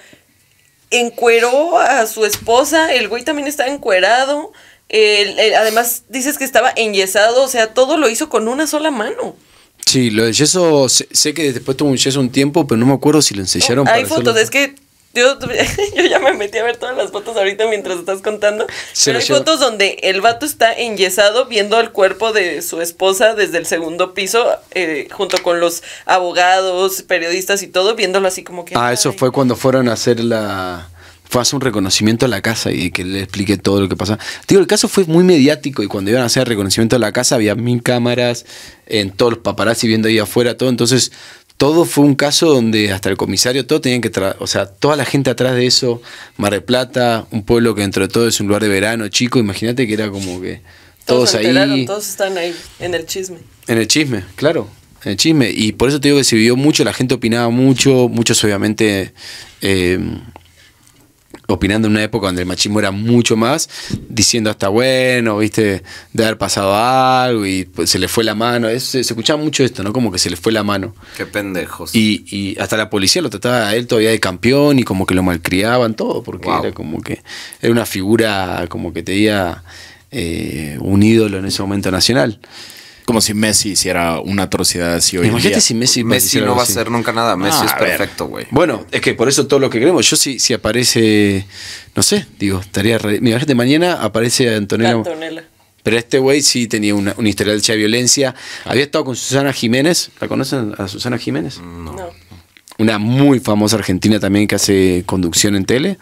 encueró a su esposa, el güey también estaba encuerado, el- el- además dices que estaba enyesado, o sea, todo lo hizo con una sola mano. Sí, lo del yeso, sé, sé que después tuvo un yeso un tiempo, pero no me acuerdo si lo enseñaron Hay para fotos, hacerlo. es que yo, yo ya me metí a ver todas las fotos ahorita mientras estás contando. Se Pero lo hay lleva. fotos donde el vato está enyesado viendo el cuerpo de su esposa desde el segundo piso, eh, junto con los abogados, periodistas y todo, viéndolo así como que... Ah, eso ay. fue cuando fueron a hacer la... Fue a hacer un reconocimiento a la casa y que le explique todo lo que pasa. Digo, el caso fue muy mediático y cuando iban a hacer el reconocimiento a la casa había mil cámaras, en todos los paparazzi viendo ahí afuera, todo. Entonces, todo fue un caso donde hasta el comisario, todo tenían que... tra- O sea, toda la gente atrás de eso, Mar del Plata, un pueblo que dentro de todo es un lugar de verano, chico, imagínate que era como que Todos todos, se ahí... enteraron, todos están ahí en el chisme. En el chisme, claro, en el chisme. Y por eso te digo que se vivió mucho, la gente opinaba mucho, muchos obviamente eh, opinando en una época donde el machismo era mucho más, diciendo hasta bueno, viste, de haber pasado algo y pues, se le fue la mano. Es- se, se escuchaba mucho esto, ¿no? Como que se le fue la mano. Qué pendejos. Y, y hasta la policía lo trataba a él todavía de campeón y como que lo malcriaban todo, porque Wow. era como que era una figura como que tenía eh, un ídolo en ese momento nacional. Como si Messi hiciera una atrocidad así hoy en Imagínate día. si Messi, Messi hiciera no algo va a así. hacer nunca nada. Messi Ah, es a ver. perfecto, güey. Bueno, es que por eso todo lo que queremos. Yo si, si aparece, no sé, digo, estaría... Re... Mira, gente, mañana aparece Antonella... Antonella. Pero este güey sí tenía una, un historial de violencia. Había estado con Susana Jiménez. ¿La conocen a Susana Jiménez? No. Una muy famosa argentina también que hace conducción en tele.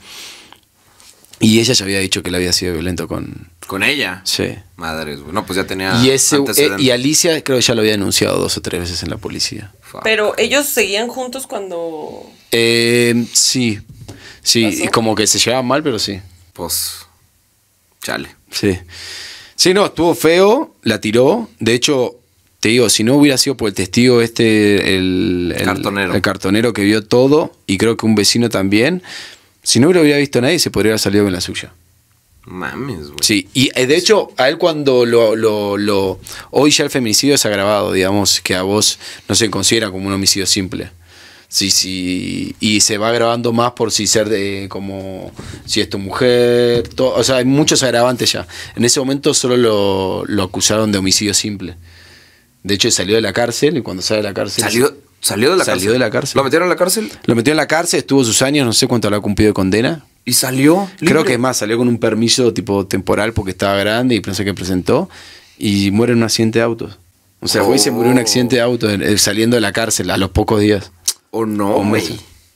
Y ella ya había dicho que él había sido violento con... Con ella. Sí. Madres, güey. No, pues ya tenía. Y, ese, eh, antecedentes. y Alicia creo que ya lo había denunciado dos o tres veces en la policía. Fuck. Pero ellos seguían juntos cuando... Eh, sí, sí, ¿Pasó? y como que se llevaban mal, pero sí. Pues. Chale. Sí. Sí, no, estuvo feo, la tiró. De hecho, te digo, si no hubiera sido por el testigo este, el, el Cartonero. el cartonero que vio todo, y creo que un vecino también, si no lo hubiera visto nadie, se podría haber salido con la suya. Mames, güey. Sí, y eh, de hecho, a él cuando lo, lo, lo... Hoy ya el feminicidio es agravado, digamos, que a vos no se considera como un homicidio simple. Sí, sí, y se va agravando más por si ser de, como, si es tu mujer, to- o sea, hay muchos agravantes ya. En ese momento solo lo, lo acusaron de homicidio simple. De hecho, salió de la cárcel y cuando sale de la cárcel... ¿Salió, ¿Salió de la Salió cárcel? de la cárcel. ¿Lo metieron a la cárcel? Lo metió en la cárcel, estuvo sus años, no sé cuánto habrá cumplido de condena. ¿Y salió? Creo libre? que es más, salió con un permiso tipo temporal porque estaba grande y pensé que presentó y muere en un accidente de autos. O sea, fue y se murió en un accidente de autos eh, saliendo de la cárcel a los pocos días. ¿O no, O güey? meses.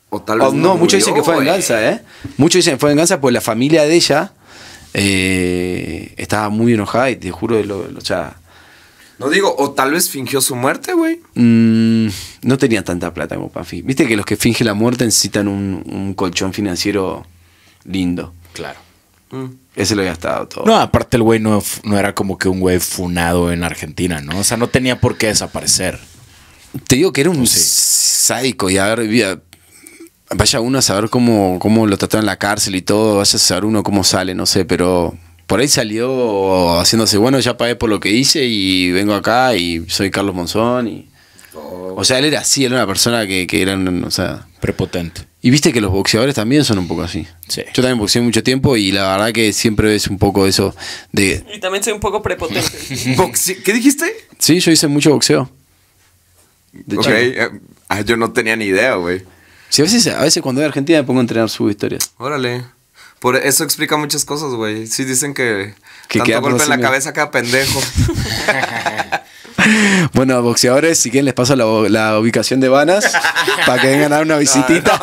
O tal vez Oh, no, no muchos dicen murió, que fue güey. venganza, ¿eh? Muchos dicen que fue venganza porque la familia de ella eh, estaba muy enojada y te juro, lo, lo- o sea, No digo, o tal vez fingió su muerte, güey. mm, no tenían tanta plata como para fingir. Viste que los que fingen la muerte necesitan un, un colchón financiero lindo. Claro. Ese lo había gastado todo. No, aparte el güey no, no era como que un güey funado en Argentina, ¿no? O sea, no tenía por qué desaparecer. Te digo que era un Pues sí. sádico y a ver, vía- vaya uno a saber cómo, cómo lo trataron en la cárcel y todo, vaya a saber uno cómo sale, no sé, pero por ahí salió haciéndose, bueno, ya pagué por lo que hice y vengo acá y soy Carlos Monzón y... O sea, él era así, él era una persona que, que era, un- o sea... Prepotente. Y viste que los boxeadores también son un poco así. Sí. Yo también boxeé mucho tiempo y la verdad que siempre es un poco eso de... Y también soy un poco prepotente. Boxe- ¿Qué dijiste? Sí, yo hice mucho boxeo. De Ok. chico. eh, ah, yo no tenía ni idea, güey. Sí, a veces, a veces cuando voy a Argentina me pongo a entrenar sus historias. Órale. Por eso explica muchas cosas, güey. Sí dicen que, Que tanto queda golpe en la próximo. cabeza cada pendejo. Bueno, boxeadores, si quieren les paso la, la ubicación de Vanas para que vengan a dar una visitita.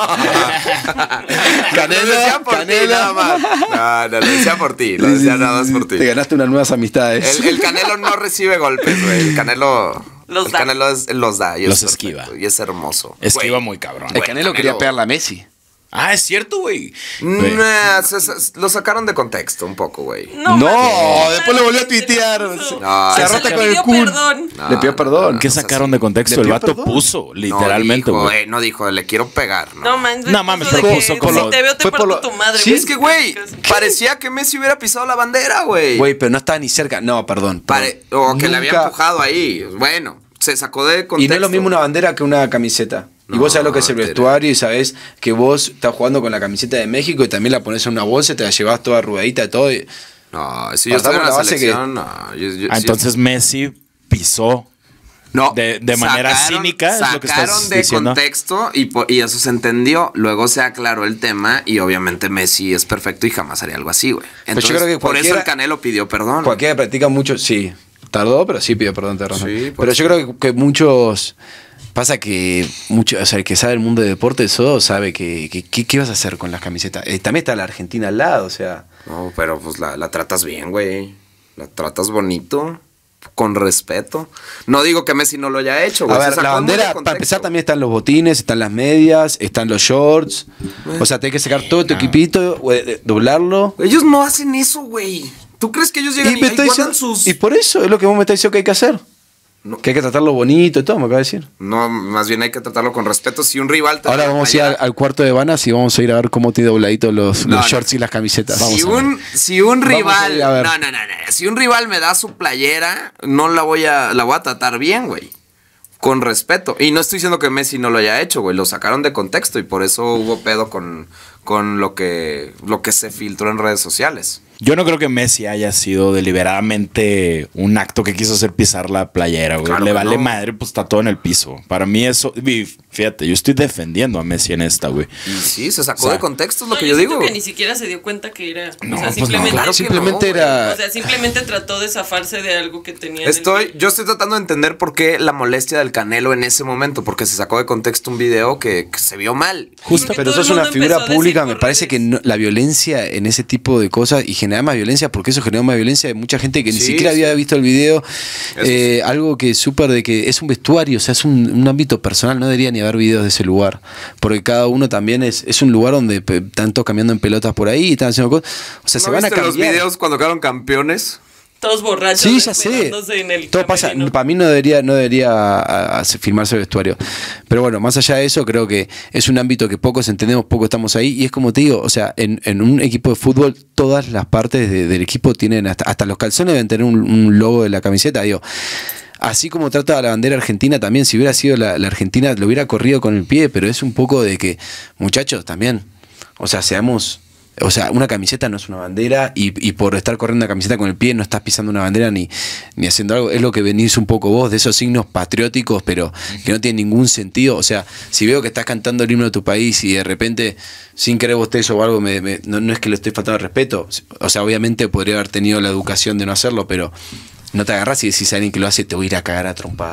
Canelo, lo decía por ti, nada más. No, no, lo decía por ti. Lo decía nada más por ti. Te ganaste unas nuevas amistades. El, el Canelo no recibe golpes, güey. El Canelo... Los el da. Canelo es- los da. Y Los es esquiva. perfecto, Y es hermoso. Esquiva Güey. muy cabrón. El Canelo Canelo- quería pegarle a Messi. Ah, es cierto, güey. Güey. Nah, se- se- lo sacaron de contexto un poco, güey. No, No, mames. después lo volvió a tuitear. No, Se se arrota le con el pidió culo. perdón. No, Le pidió perdón. ¿Qué no, sacaron no, de contexto? ¿Le El pidió vato perdón? puso, literalmente, no dijo, güey. eh, no dijo, le quiero pegar. No, No, man. No mames, pero pero puso como- Si te veo, te fue por parto lo- tu madre. Sí, es que, güey, Casi. parecía que Messi hubiera pisado la bandera, güey. Güey, pero no estaba ni cerca. No, perdón. Pare- perdón. o que le había Nunca- empujado ahí. Bueno, se sacó de contexto. Y no es lo mismo una bandera que una camiseta. Y vos No, sabés lo que es el te- vestuario y sabés que vos estás jugando con la camiseta de México y también la pones en una bolsa, te la llevas toda arrugadita, todo. y- No, si yo Partamos estuviera en la la base que- selección, no. yo- yo- Ah, si- entonces Messi pisó. No, de- de manera cínica, es lo que estás sacaron de diciendo. contexto y, po- y eso se entendió. Luego se aclaró el tema y obviamente Messi es perfecto y jamás haría algo así, güey. Entonces, yo creo que por eso cualquiera- el Canelo pidió perdón. Cualquiera que practica mucho, sí. Tardó, pero sí pidió perdón, te razón. Sí, por pero yo creo que, que muchos. Pasa que mucho, o sea, el que sabe el mundo de deporte, eso sabe que, que, que- qué vas a hacer con las camisetas. Eh, también está la Argentina al lado, o sea. No, pero pues la, la tratas bien, güey. La tratas bonito, con respeto. No digo que Messi no lo haya hecho, güey. A se ver, sacó la muy de bandera, para contexto. empezar, también están los botines, están las medias, están los shorts. O sea, tenés que sacar todo tu equipito, güey, doblarlo. Ellos no hacen eso, güey. ¿Tú crees que ellos llegan y, me ahí está guardan diciendo- sus...? y por eso es lo que vos me estás diciendo que hay que hacer. No. Que hay que tratarlo bonito y todo, me acaba de decir. No, más bien hay que tratarlo con respeto. Si un rival te Ahora da la vamos a ir al, playera- al cuarto de Vanas y vamos a ir a ver cómo tiene dobladitos los, No, los no. shorts y las camisetas. Vamos Si a ver. un, si un Vamos a rival. ir a ver. No, no, no, no. Si un rival me da su playera, no la voy a. La voy a tratar bien, güey. Con respeto. Y no estoy diciendo que Messi no lo haya hecho, güey. Lo sacaron de contexto y por eso hubo pedo con, con lo que. lo que se filtró en redes sociales. Yo no creo que Messi haya sido deliberadamente un acto que quiso hacer pisar la playera, güey. Claro Le que vale no. madre, pues está todo en el piso. Para mí eso, y fíjate, yo estoy defendiendo a Messi en esta, güey. Y sí, se sacó O sea, de contexto, es lo No, que yo siento digo. que ni siquiera se dio cuenta que era. No, o sea, pues no, simplemente. claro que Simplemente no, era. O sea, simplemente trató de zafarse de algo que tenía. en el Estoy, pie. yo estoy tratando de entender por qué la molestia del Canelo en ese momento, porque se sacó de contexto un video que, que se vio mal. Justo, Porque pero todo sos el una mundo figura empezó a decir pública, me por parece que redes. no- la violencia en ese tipo de cosas y generar más violencia, porque eso genera más violencia de mucha gente que ni Sí, siquiera sí. había visto el video. Eso Eh, algo que es súper de que es un vestuario, o sea, es un, un ámbito personal, no debería ni haber videos de ese lugar, porque cada uno también es, es un lugar donde pe- están todos cambiando en pelotas por ahí y están haciendo cosas. O sea, ¿No se van a viste los cambiar. videos cuando quedaron campeones? Todos borrachos. Sí, ya sé. despedándose en el Todo pasa. camerino. Para mí no debería, no debería a- a- filmarse el vestuario. Pero bueno, más allá de eso, creo que es un ámbito que pocos entendemos, pocos estamos ahí. Y es como te digo, o sea, en, en un equipo de fútbol, todas las partes de- del equipo tienen, hasta, hasta los calzones deben tener un, un logo de la camiseta. Digo, así como trata la bandera argentina también, si hubiera sido la, la Argentina, lo hubiera corrido con el pie, pero es un poco de que, muchachos, también, o sea, seamos. O sea, una camiseta no es una bandera y, y por estar corriendo una camiseta con el pie no estás pisando una bandera ni, ni haciendo algo. Es lo que venís un poco vos, de esos signos patrióticos, pero que no tienen ningún sentido. O sea, si veo que estás cantando el himno de tu país y de repente, sin querer bostezo o algo, me, me- no, no es que le estoy faltando de respeto. O sea, obviamente podría haber tenido la educación de no hacerlo, pero no te agarrás y decís a alguien que lo hace, te voy a ir a cagar a trompadas.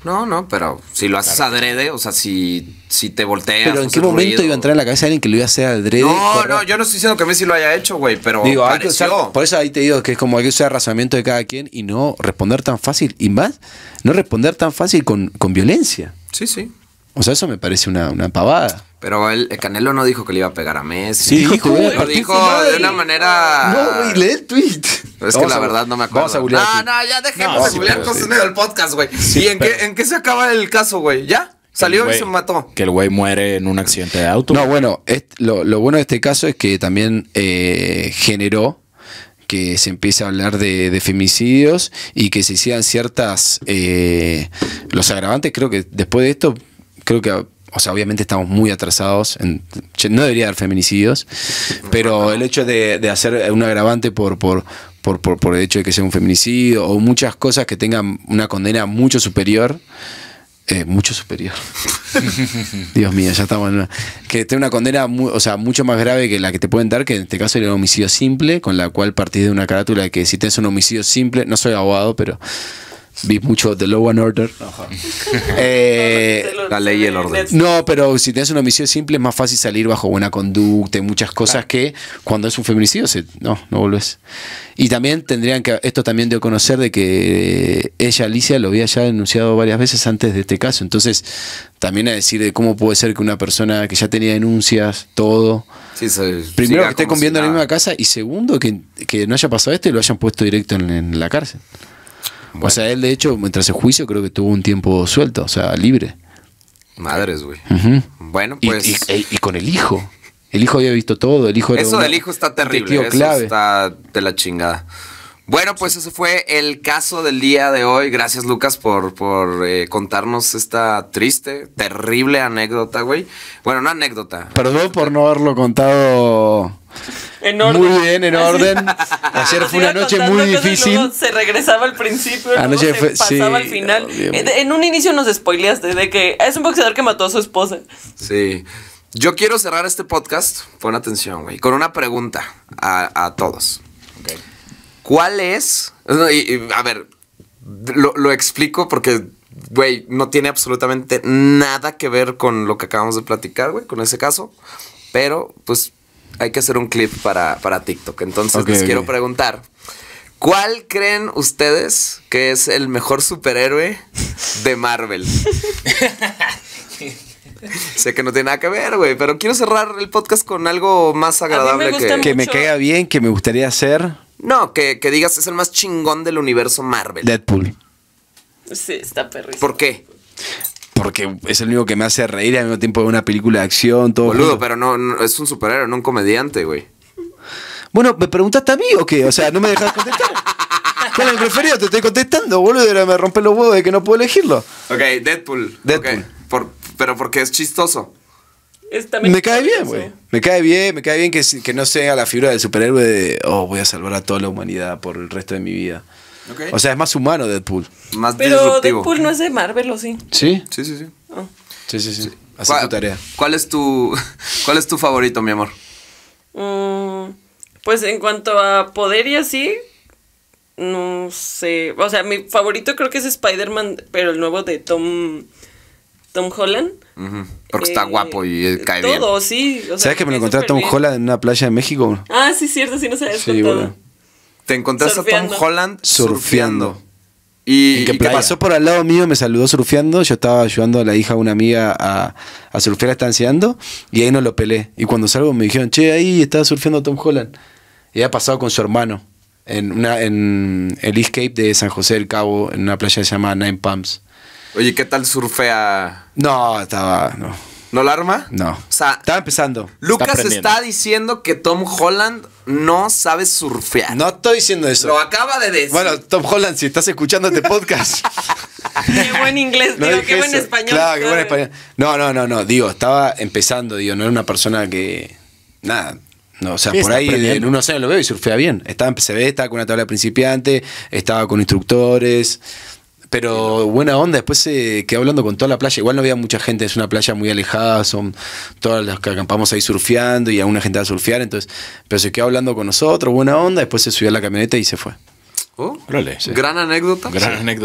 No, no, pero si lo haces Claro. adrede, o sea, si, si te volteas. Pero ¿en haces qué momento ruido. iba a entrar en la cabeza de alguien que lo iba a hacer adrede? No, Corre- no, yo no estoy diciendo que Messi lo haya hecho, güey, pero Digo, hay que pareció. usar, por eso ahí te digo que es como hay que usar razonamiento de cada quien y no responder tan fácil. Y más, no responder tan fácil con, con violencia. Sí, sí. O sea, eso me parece una, una pavada. Pero el, el Canelo no dijo que le iba a pegar a Messi. Sí, dijo, te voy a lo partir dijo tu madre. de una manera. No, güey, lee el tweet. Es que la verdad no me acuerdo. Vamos a googlear No, el tweet. no, ya dejemos No, de sí, googlear pero cosas sí. en el podcast, güey. Sí, ¿Y en pero- qué, en qué se acaba el caso, güey? ¿Ya? Salió Que el y se güey- mató. Que el güey muere en un accidente de auto. No, bueno, est- lo, lo bueno de este caso es que también eh, generó que se empiece a hablar de, de femicidios y que se hicieran ciertas... eh, los agravantes, creo que después de esto, creo que... O sea, obviamente estamos muy atrasados. En, no debería haber feminicidios, pero el hecho de, de hacer un agravante por, por, por, por, por el hecho de que sea un feminicidio o muchas cosas que tengan una condena mucho superior... Eh, mucho superior. Dios mío, ya estamos en una... Que tenga una condena mu- o sea, mucho más grave que la que te pueden dar, que en este caso era un homicidio simple, con la cual partís de una carátula de que si tenés un homicidio simple, no soy abogado, pero vi mucho The Law and Order. Eh, la ley y el orden. no, pero si tenés un homicidio simple es más fácil salir bajo buena conducta y muchas cosas que cuando es un feminicidio se, no, no volvés. Y también tendrían que, esto también dio a conocer de que ella, Alicia, lo había ya denunciado varias veces antes de este caso. Entonces, también a decir de cómo puede ser que una persona que ya tenía denuncias, todo, Sí, se, primero siga que esté como conviviendo si en la nada. misma casa y segundo que, que no haya pasado esto y lo hayan puesto directo en, en la cárcel. O sea, él de hecho, mientras el juicio creo que tuvo un tiempo suelto, o sea, libre. Madres, güey. Ujú. Bueno, Y- pues. y, y- y con el hijo. El hijo había visto todo, el hijo era Eso una- del hijo está un terrible. testigo Eso clave. está de la chingada. Bueno, pues ese fue el caso del día de hoy. Gracias, Lucas, por, por eh, contarnos esta triste, terrible anécdota, güey. Bueno, no anécdota. Perdón por no haberlo contado En orden. muy bien, en orden. Ayer Nos fue una iba noche contando muy cosas y difícil. luego se regresaba al principio, luego Anoche se fue- pasaba sí, al final. oh, Dios mío. En, en un inicio nos spoileaste de que es un boxeador que mató a su esposa. Sí. Yo quiero cerrar este podcast, pon atención, güey, con una pregunta a, a todos. ¿Cuál es? No, y- y, a ver, lo, lo explico porque, güey, no tiene absolutamente nada que ver con lo que acabamos de platicar, güey, con ese caso. Pero, pues, hay que hacer un clip para, para TikTok. Entonces, Ok, les ok. quiero preguntar. ¿Cuál creen ustedes que es el mejor superhéroe de Marvel? Sé que no tiene nada que ver, güey, pero quiero cerrar el podcast con algo más agradable gusta que... mucho. Que me caiga bien, que me gustaría hacer No, que, que digas es el más chingón del universo Marvel. Deadpool. Sí, está perrísimo. ¿Por qué? Porque es el único que me hace reír y al mismo tiempo de una película de acción, todo. Boludo, junto. pero no, no- es un superhéroe, no un comediante, güey. Bueno, ¿me preguntaste a mí o qué? O sea, ¿no me dejas contestar? ¿Cuál es el preferido? Te estoy contestando, boludo. Ahora me rompe los huevos de que no puedo elegirlo. Ok, Deadpool. Deadpool. Ok, por- pero porque es chistoso. Es también Me cae bien, perrísimo. güey. Me cae bien, me cae bien que, que no sea la figura del superhéroe de, oh, voy a salvar a toda la humanidad por el resto de mi vida. Ok. O sea, es más humano Deadpool. Más Pero disruptivo. Deadpool no es de Marvel, ¿o sí? ¿Sí? Sí, sí, sí. Oh. Sí, sí, sí. Haz ¿Cuál, tu tarea. ¿Cuál es tu cuál es tu favorito, mi amor? Mm, pues en cuanto a poder y así, no sé. O sea, mi favorito creo que es Spider-Man, pero el nuevo de Tom, Tom Holland. Ujú, porque está Eh, guapo y eh, cae bien. Todo, sí. o sea, ¿Sabes que me lo cae encontré a súper Tom bien. Holland en una playa de México? Ah, sí, cierto, sí, no se había Sí, contado. bueno. Te encontraste a Surfeando. Tom Holland Surfeando. surfeando. ¿Y, Y y que qué pasó pasó? por al lado mío, me saludó surfeando. Yo estaba ayudando a la hija de una amiga a, a surfear estanciando. Y ahí no lo pelé. Y cuando salgo me dijeron, che, ahí estaba surfeando Tom Holland. Y había pasado con su hermano en, una, en el Escape de San José del Cabo, en una playa que se llama Nine Palms. Oye, ¿qué tal surfea? No, estaba. No. ¿No la arma? No. O sea, Estaba empezando. Lucas está, aprendiendo. diciendo que Tom Holland no sabe surfear. No estoy diciendo eso. Lo acaba de decir. Bueno, Tom Holland, si estás escuchando este podcast. Qué buen inglés, No digo, dije qué buen eso. español. Claro, qué buen ¿sabes? español. No, no, no, no. Digo, estaba empezando, digo, no era una persona que. Nada. No, o sea, Sí, por está ahí aprendiendo. en unos años lo veo y surfea bien. Estaba, se ve, estaba con una tabla de principiante, estaba con instructores. Pero buena onda, después se quedó hablando con toda la playa. Igual no había mucha gente, es una playa muy alejada, son todas las que acampamos ahí surfeando y alguna gente va a surfear, entonces, pero se quedó hablando con nosotros, buena onda, después se subió a la camioneta y se fue. Oh, Órale. gran anécdota. Gran anécdota.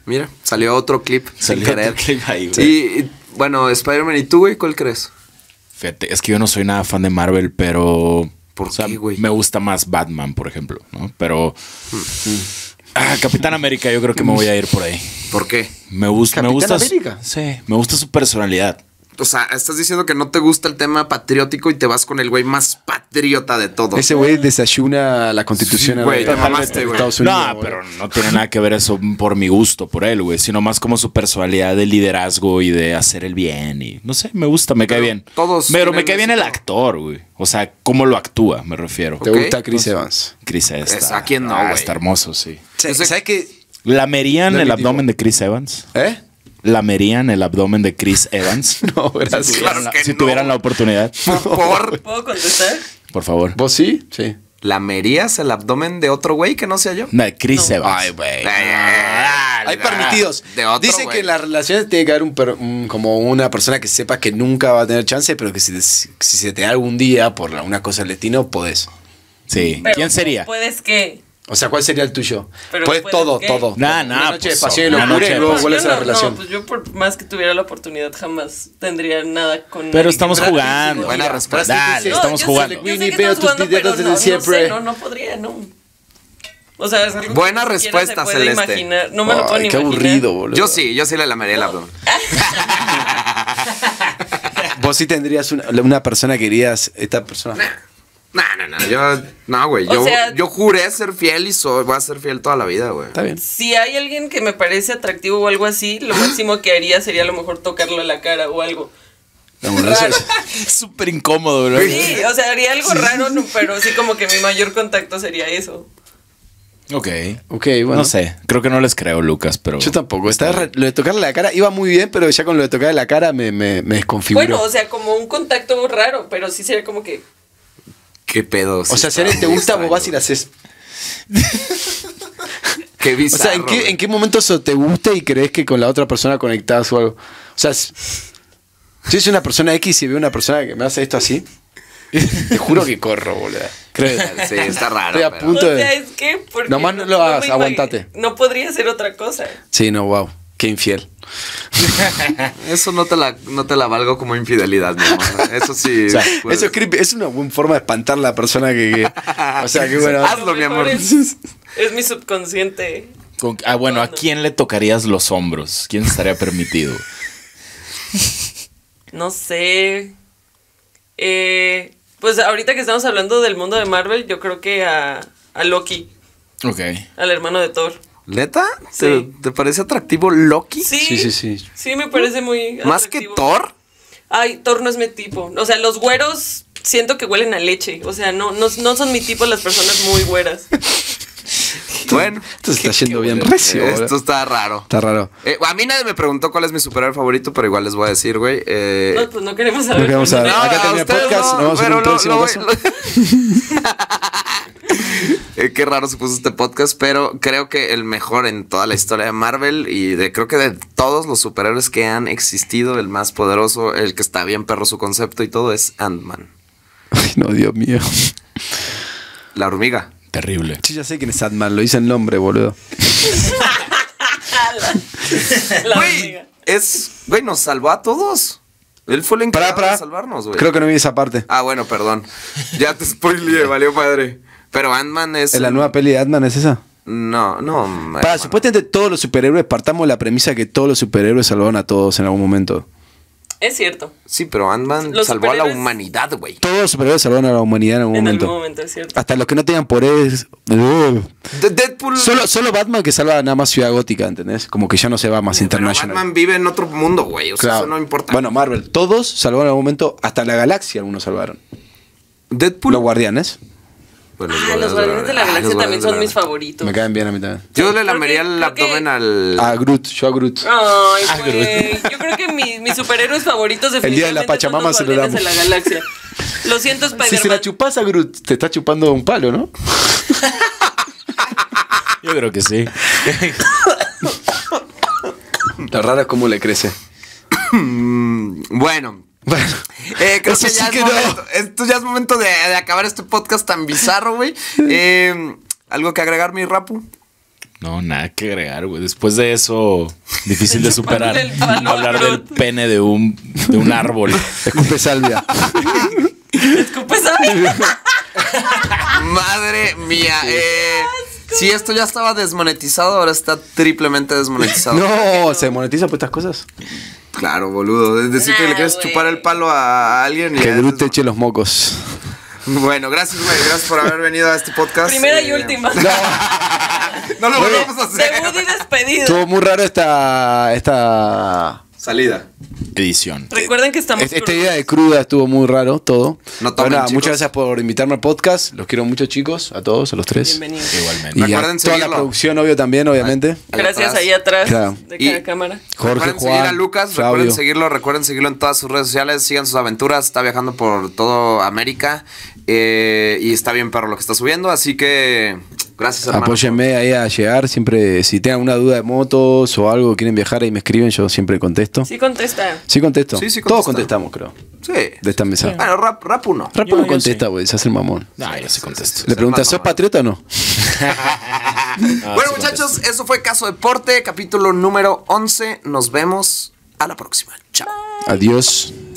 Mira, salió otro clip Salió sin otro querer. clip ahí, güey. Y, y, bueno, Spider-Man, ¿y tú, güey? ¿Cuál crees? Fíjate, es que yo no soy nada fan de Marvel, pero... ¿Por o sea, qué, güey? me gusta más Batman, por ejemplo, ¿no? Pero... Ah, Capitán América, yo creo que me voy a ir por ahí. ¿Por qué? Me gusta, me ¿Capitán gusta. su- América? Sí, me gusta su personalidad. O sea, estás diciendo que no te gusta el tema patriótico y te vas con el güey más patriota de todos. Ese güey desayuna la constitución Sí, güey, de- te mamaste, de güey. Estados Unidos. No, güey. pero no tiene nada que ver eso por mi gusto, por él, güey. Sino más como su personalidad de liderazgo y de hacer el bien. Y no sé, me gusta, me cae Pero bien. todos Pero me tienen cae bien ese el todo. actor, güey. O sea, cómo lo actúa, me refiero. ¿Te Ok. gusta Chris Evans? Chris está. Es- ¿a quién no, ah, güey? está hermoso, sí. ¿Sabes qué? ¿Lamerían No es el mi abdomen tipo. de Chris Evans? ¿Eh? ¿Lamerían el abdomen de Chris Evans? No, gracias. Si tuvieran, Claro la, que si no. tuvieran la oportunidad, Por ¿Puedo contestar? por favor. ¿Vos sí? Sí. ¿lamerías el abdomen de otro güey que no sea yo? No, Chris No. Evans. Ay, güey. Ay, ay, ay, Hay ay, permitidos. de otro, Dicen güey. que en las relaciones tiene que haber un, per- un- como una persona que sepas que nunca va a tener chance, pero que si, te- si se te da algún día por la- una cosa del destino, podés. Sí. Pero ¿Quién sería? Puedes que. O sea, ¿cuál sería el tuyo? Pero Pues puedes todo, que- todo. Nah, Una nah, noche pues, de pasión y una locura noche y de luego pasión. vuelve a yo la no, relación. no, pues yo por más que tuviera la oportunidad jamás tendría nada con Pero nadie estamos que me jugando. diga. Buena Mira, respuesta. Dale, No, estamos yo jugando. Sé, yo sé Winnie, que veo estamos tus jugando, pero videos no, desde no siempre. sé, no, no podría, no. O sea, es algo que Buena ni siquiera respuesta, se puede Celeste. imaginar. No me lo puedo Ay, ni qué imaginar. aburrido, boludo. Yo sí, yo sí le lamería el abdomen. Vos sí tendrías una, una persona que dirías, esta persona. No, no, no, yo, no, güey, O yo, sea- yo juré ser fiel y soy, voy a ser fiel toda la vida, güey. Está bien. Si hay alguien que me parece atractivo o algo así, lo máximo que haría sería a lo mejor tocarlo a la cara o algo. No, bueno, eso Raro. es- Es súper incómodo, bro. Sí, o sea, haría algo raro, no, pero sí como que mi mayor contacto sería eso. Ok. Ok, bueno. No sé, creo que no les creo, Lucas, pero... Yo tampoco. Está re- lo de tocarle la cara iba muy bien, pero ya con lo de tocarle la cara me, me, me desconfiguró. Bueno, o sea, como un contacto raro, pero sí sería como que... Qué pedo. o sea, si a alguien te gusta, vos vas y le haces. Qué O bizarro. sea, ¿en qué, güey. ¿en qué momento eso te gusta y crees que con la otra persona conectás o algo? O sea, si yo soy una persona X y veo una persona que me hace esto así, te juro que corro, boludo. Creo. Sí, está raro. Estoy a pero- punto O sea, de. es que... porque Nomás no lo hagas, me imag- aguantate. No podría ser otra cosa. Sí, no, wow. Qué infiel. Eso no te la, no te la valgo como infidelidad, mi amor. Eso sí. O sea, pues, Eso es creepy. Es una buena forma de espantar a la persona que. que- o sea, que bueno. Hazlo, mi Lo mejor amor. Es, es mi subconsciente. Con- ah, bueno, ¿a quién le tocarías los hombros? ¿Quién estaría permitido? No sé. Eh, pues ahorita que estamos hablando del mundo de Marvel, yo creo que a, a Loki, Ok. al hermano de Thor. ¿Neta? Sí. ¿Te, te parece atractivo Loki? Sí, Sí, sí, sí. Sí, me parece muy. ¿Más que atractivo. Thor? Ay, Thor no es mi tipo. O sea, los güeros siento que huelen a leche. O sea, no, no, no son mi tipo las personas muy güeras. Bueno. Esto se está yendo bien Eh, recio, Esto boludo. está raro. Está raro. Eh, a mí nadie me preguntó cuál es mi superhéroe favorito, pero igual les voy a decir, güey. Eh, No, pues no queremos saber. No queremos saber. no, Acá a termina el ustedes podcast, nos vemos en pero un próximo lo- caso. lo- Eh, qué raro se puso este podcast, pero creo que el mejor en toda la historia de Marvel y de creo que de todos los superhéroes que han existido, el más poderoso, el que está bien perro su concepto y todo es Ant-Man, Ay, no, Dios mío. la hormiga. Terrible. Sí, ya sé quién es Ant-Man, lo dice el nombre, boludo. La Güey, hormiga. es, güey, nos salvó a todos. Él fue el encargado Pará, pará. de salvarnos, güey. Creo que no vi esa parte. Ah, bueno, perdón. Ya te spoileé, valió padre. Pero Ant-Man es. ¿En la nueva peli de Ant-Man es esa? No, no. Para, hermano. supuestamente todos los superhéroes, partamos de la premisa que todos los superhéroes salvaron a todos en algún momento. Es cierto. Sí, pero Ant-Man Los salvó a la superhéroes- humanidad, güey. Todos los superhéroes salvaron a la humanidad en algún En momento. algún momento, es cierto. Hasta los que no tenían poderes. Ugh. De- Deadpool. Solo, solo Batman que salva nada más Ciudad Gótica, ¿entendés? Como que ya no se va más Pero internacional. Batman vive en otro mundo, güey. O sea, Claro. eso no importa. Bueno, Marvel, todos salvaron en algún momento, hasta la galaxia algunos salvaron. Deadpool. Los guardianes. Bueno, Ah, los Guardianes de la Ah, los Galaxia también Guardianes de son la mis Galaxia. favoritos. Me caen bien a mí también. Yo le Creo lamería que- el creo que- abdomen al. A Groot, yo a Groot. Ay, Ah, güey. Yo creo que mi- mis superhéroes favoritos El día de la definitivamente Pachamama son se los lo Guardianes de la Galaxia. Lo siento, Si se la Spider-Man. chupas a Groot, te está chupando un palo, ¿no? Yo creo que sí. La rara es cómo le crece. Bueno. Bueno, Eh, creo Eso que sí ya que es no. momento, esto ya es momento de, de acabar este podcast tan bizarro, güey. Eh, ¿Algo que agregar, mi Rapu? No, nada que agregar, güey. Después de eso, difícil de superar. Del palo Hablar del bruto. pene de un, de un árbol. Escupe salvia. Escupes a mí. Madre mía. Eh, si esto ya estaba desmonetizado, ahora está triplemente desmonetizado. No, ¿se monetiza por estas cosas? Claro, boludo. Es decir, que Nah, le quieres güey. chupar el palo a alguien y Que ya Groot te es- eche los mocos. Bueno, gracias, güey. Gracias por haber venido a este podcast. Primera y Eh, última. No lo volvemos a hacer. Debut y despedida. Estuvo muy raro esta. esta. Salida. Edición. Recuerden que estamos. Esta esta crudos. idea de cruda estuvo muy raro todo. No tomen, Pero nada, chicos. muchas gracias por invitarme al podcast. Los quiero mucho, chicos, a todos, a los tres. Bienvenidos. Igualmente. Y a Recuerden toda la seguirlo. producción, obvio, también, obviamente. Gracias atrás. ahí atrás Claro. de Y- cada cámara. Jorge, Recuerden Juan, seguir a Lucas, Flavio. recuerden seguirlo, recuerden seguirlo en todas sus redes sociales, sigan sus aventuras, está viajando por todo América eh, y está bien perro lo que está subiendo, así que gracias hermano. Apóyenme ahí a llegar. Siempre, si tienen alguna duda de motos o algo, quieren viajar, ahí me escriben, yo siempre contesto. Sí contesta. Sí contesto. Sí, sí Todos contesta. contestamos, creo. Sí. De esta mesa. Bueno, rap, rap uno. Rapo Yo- no yo contesta, sí. güey, se hace el mamón. Ah, yo sí contesto. Le preguntas, más ¿sos mamón. patriota o no? Ah, Bueno sí muchachos, eso fue Caso Deporte, capítulo número once, nos vemos a la próxima. Chao. Adiós.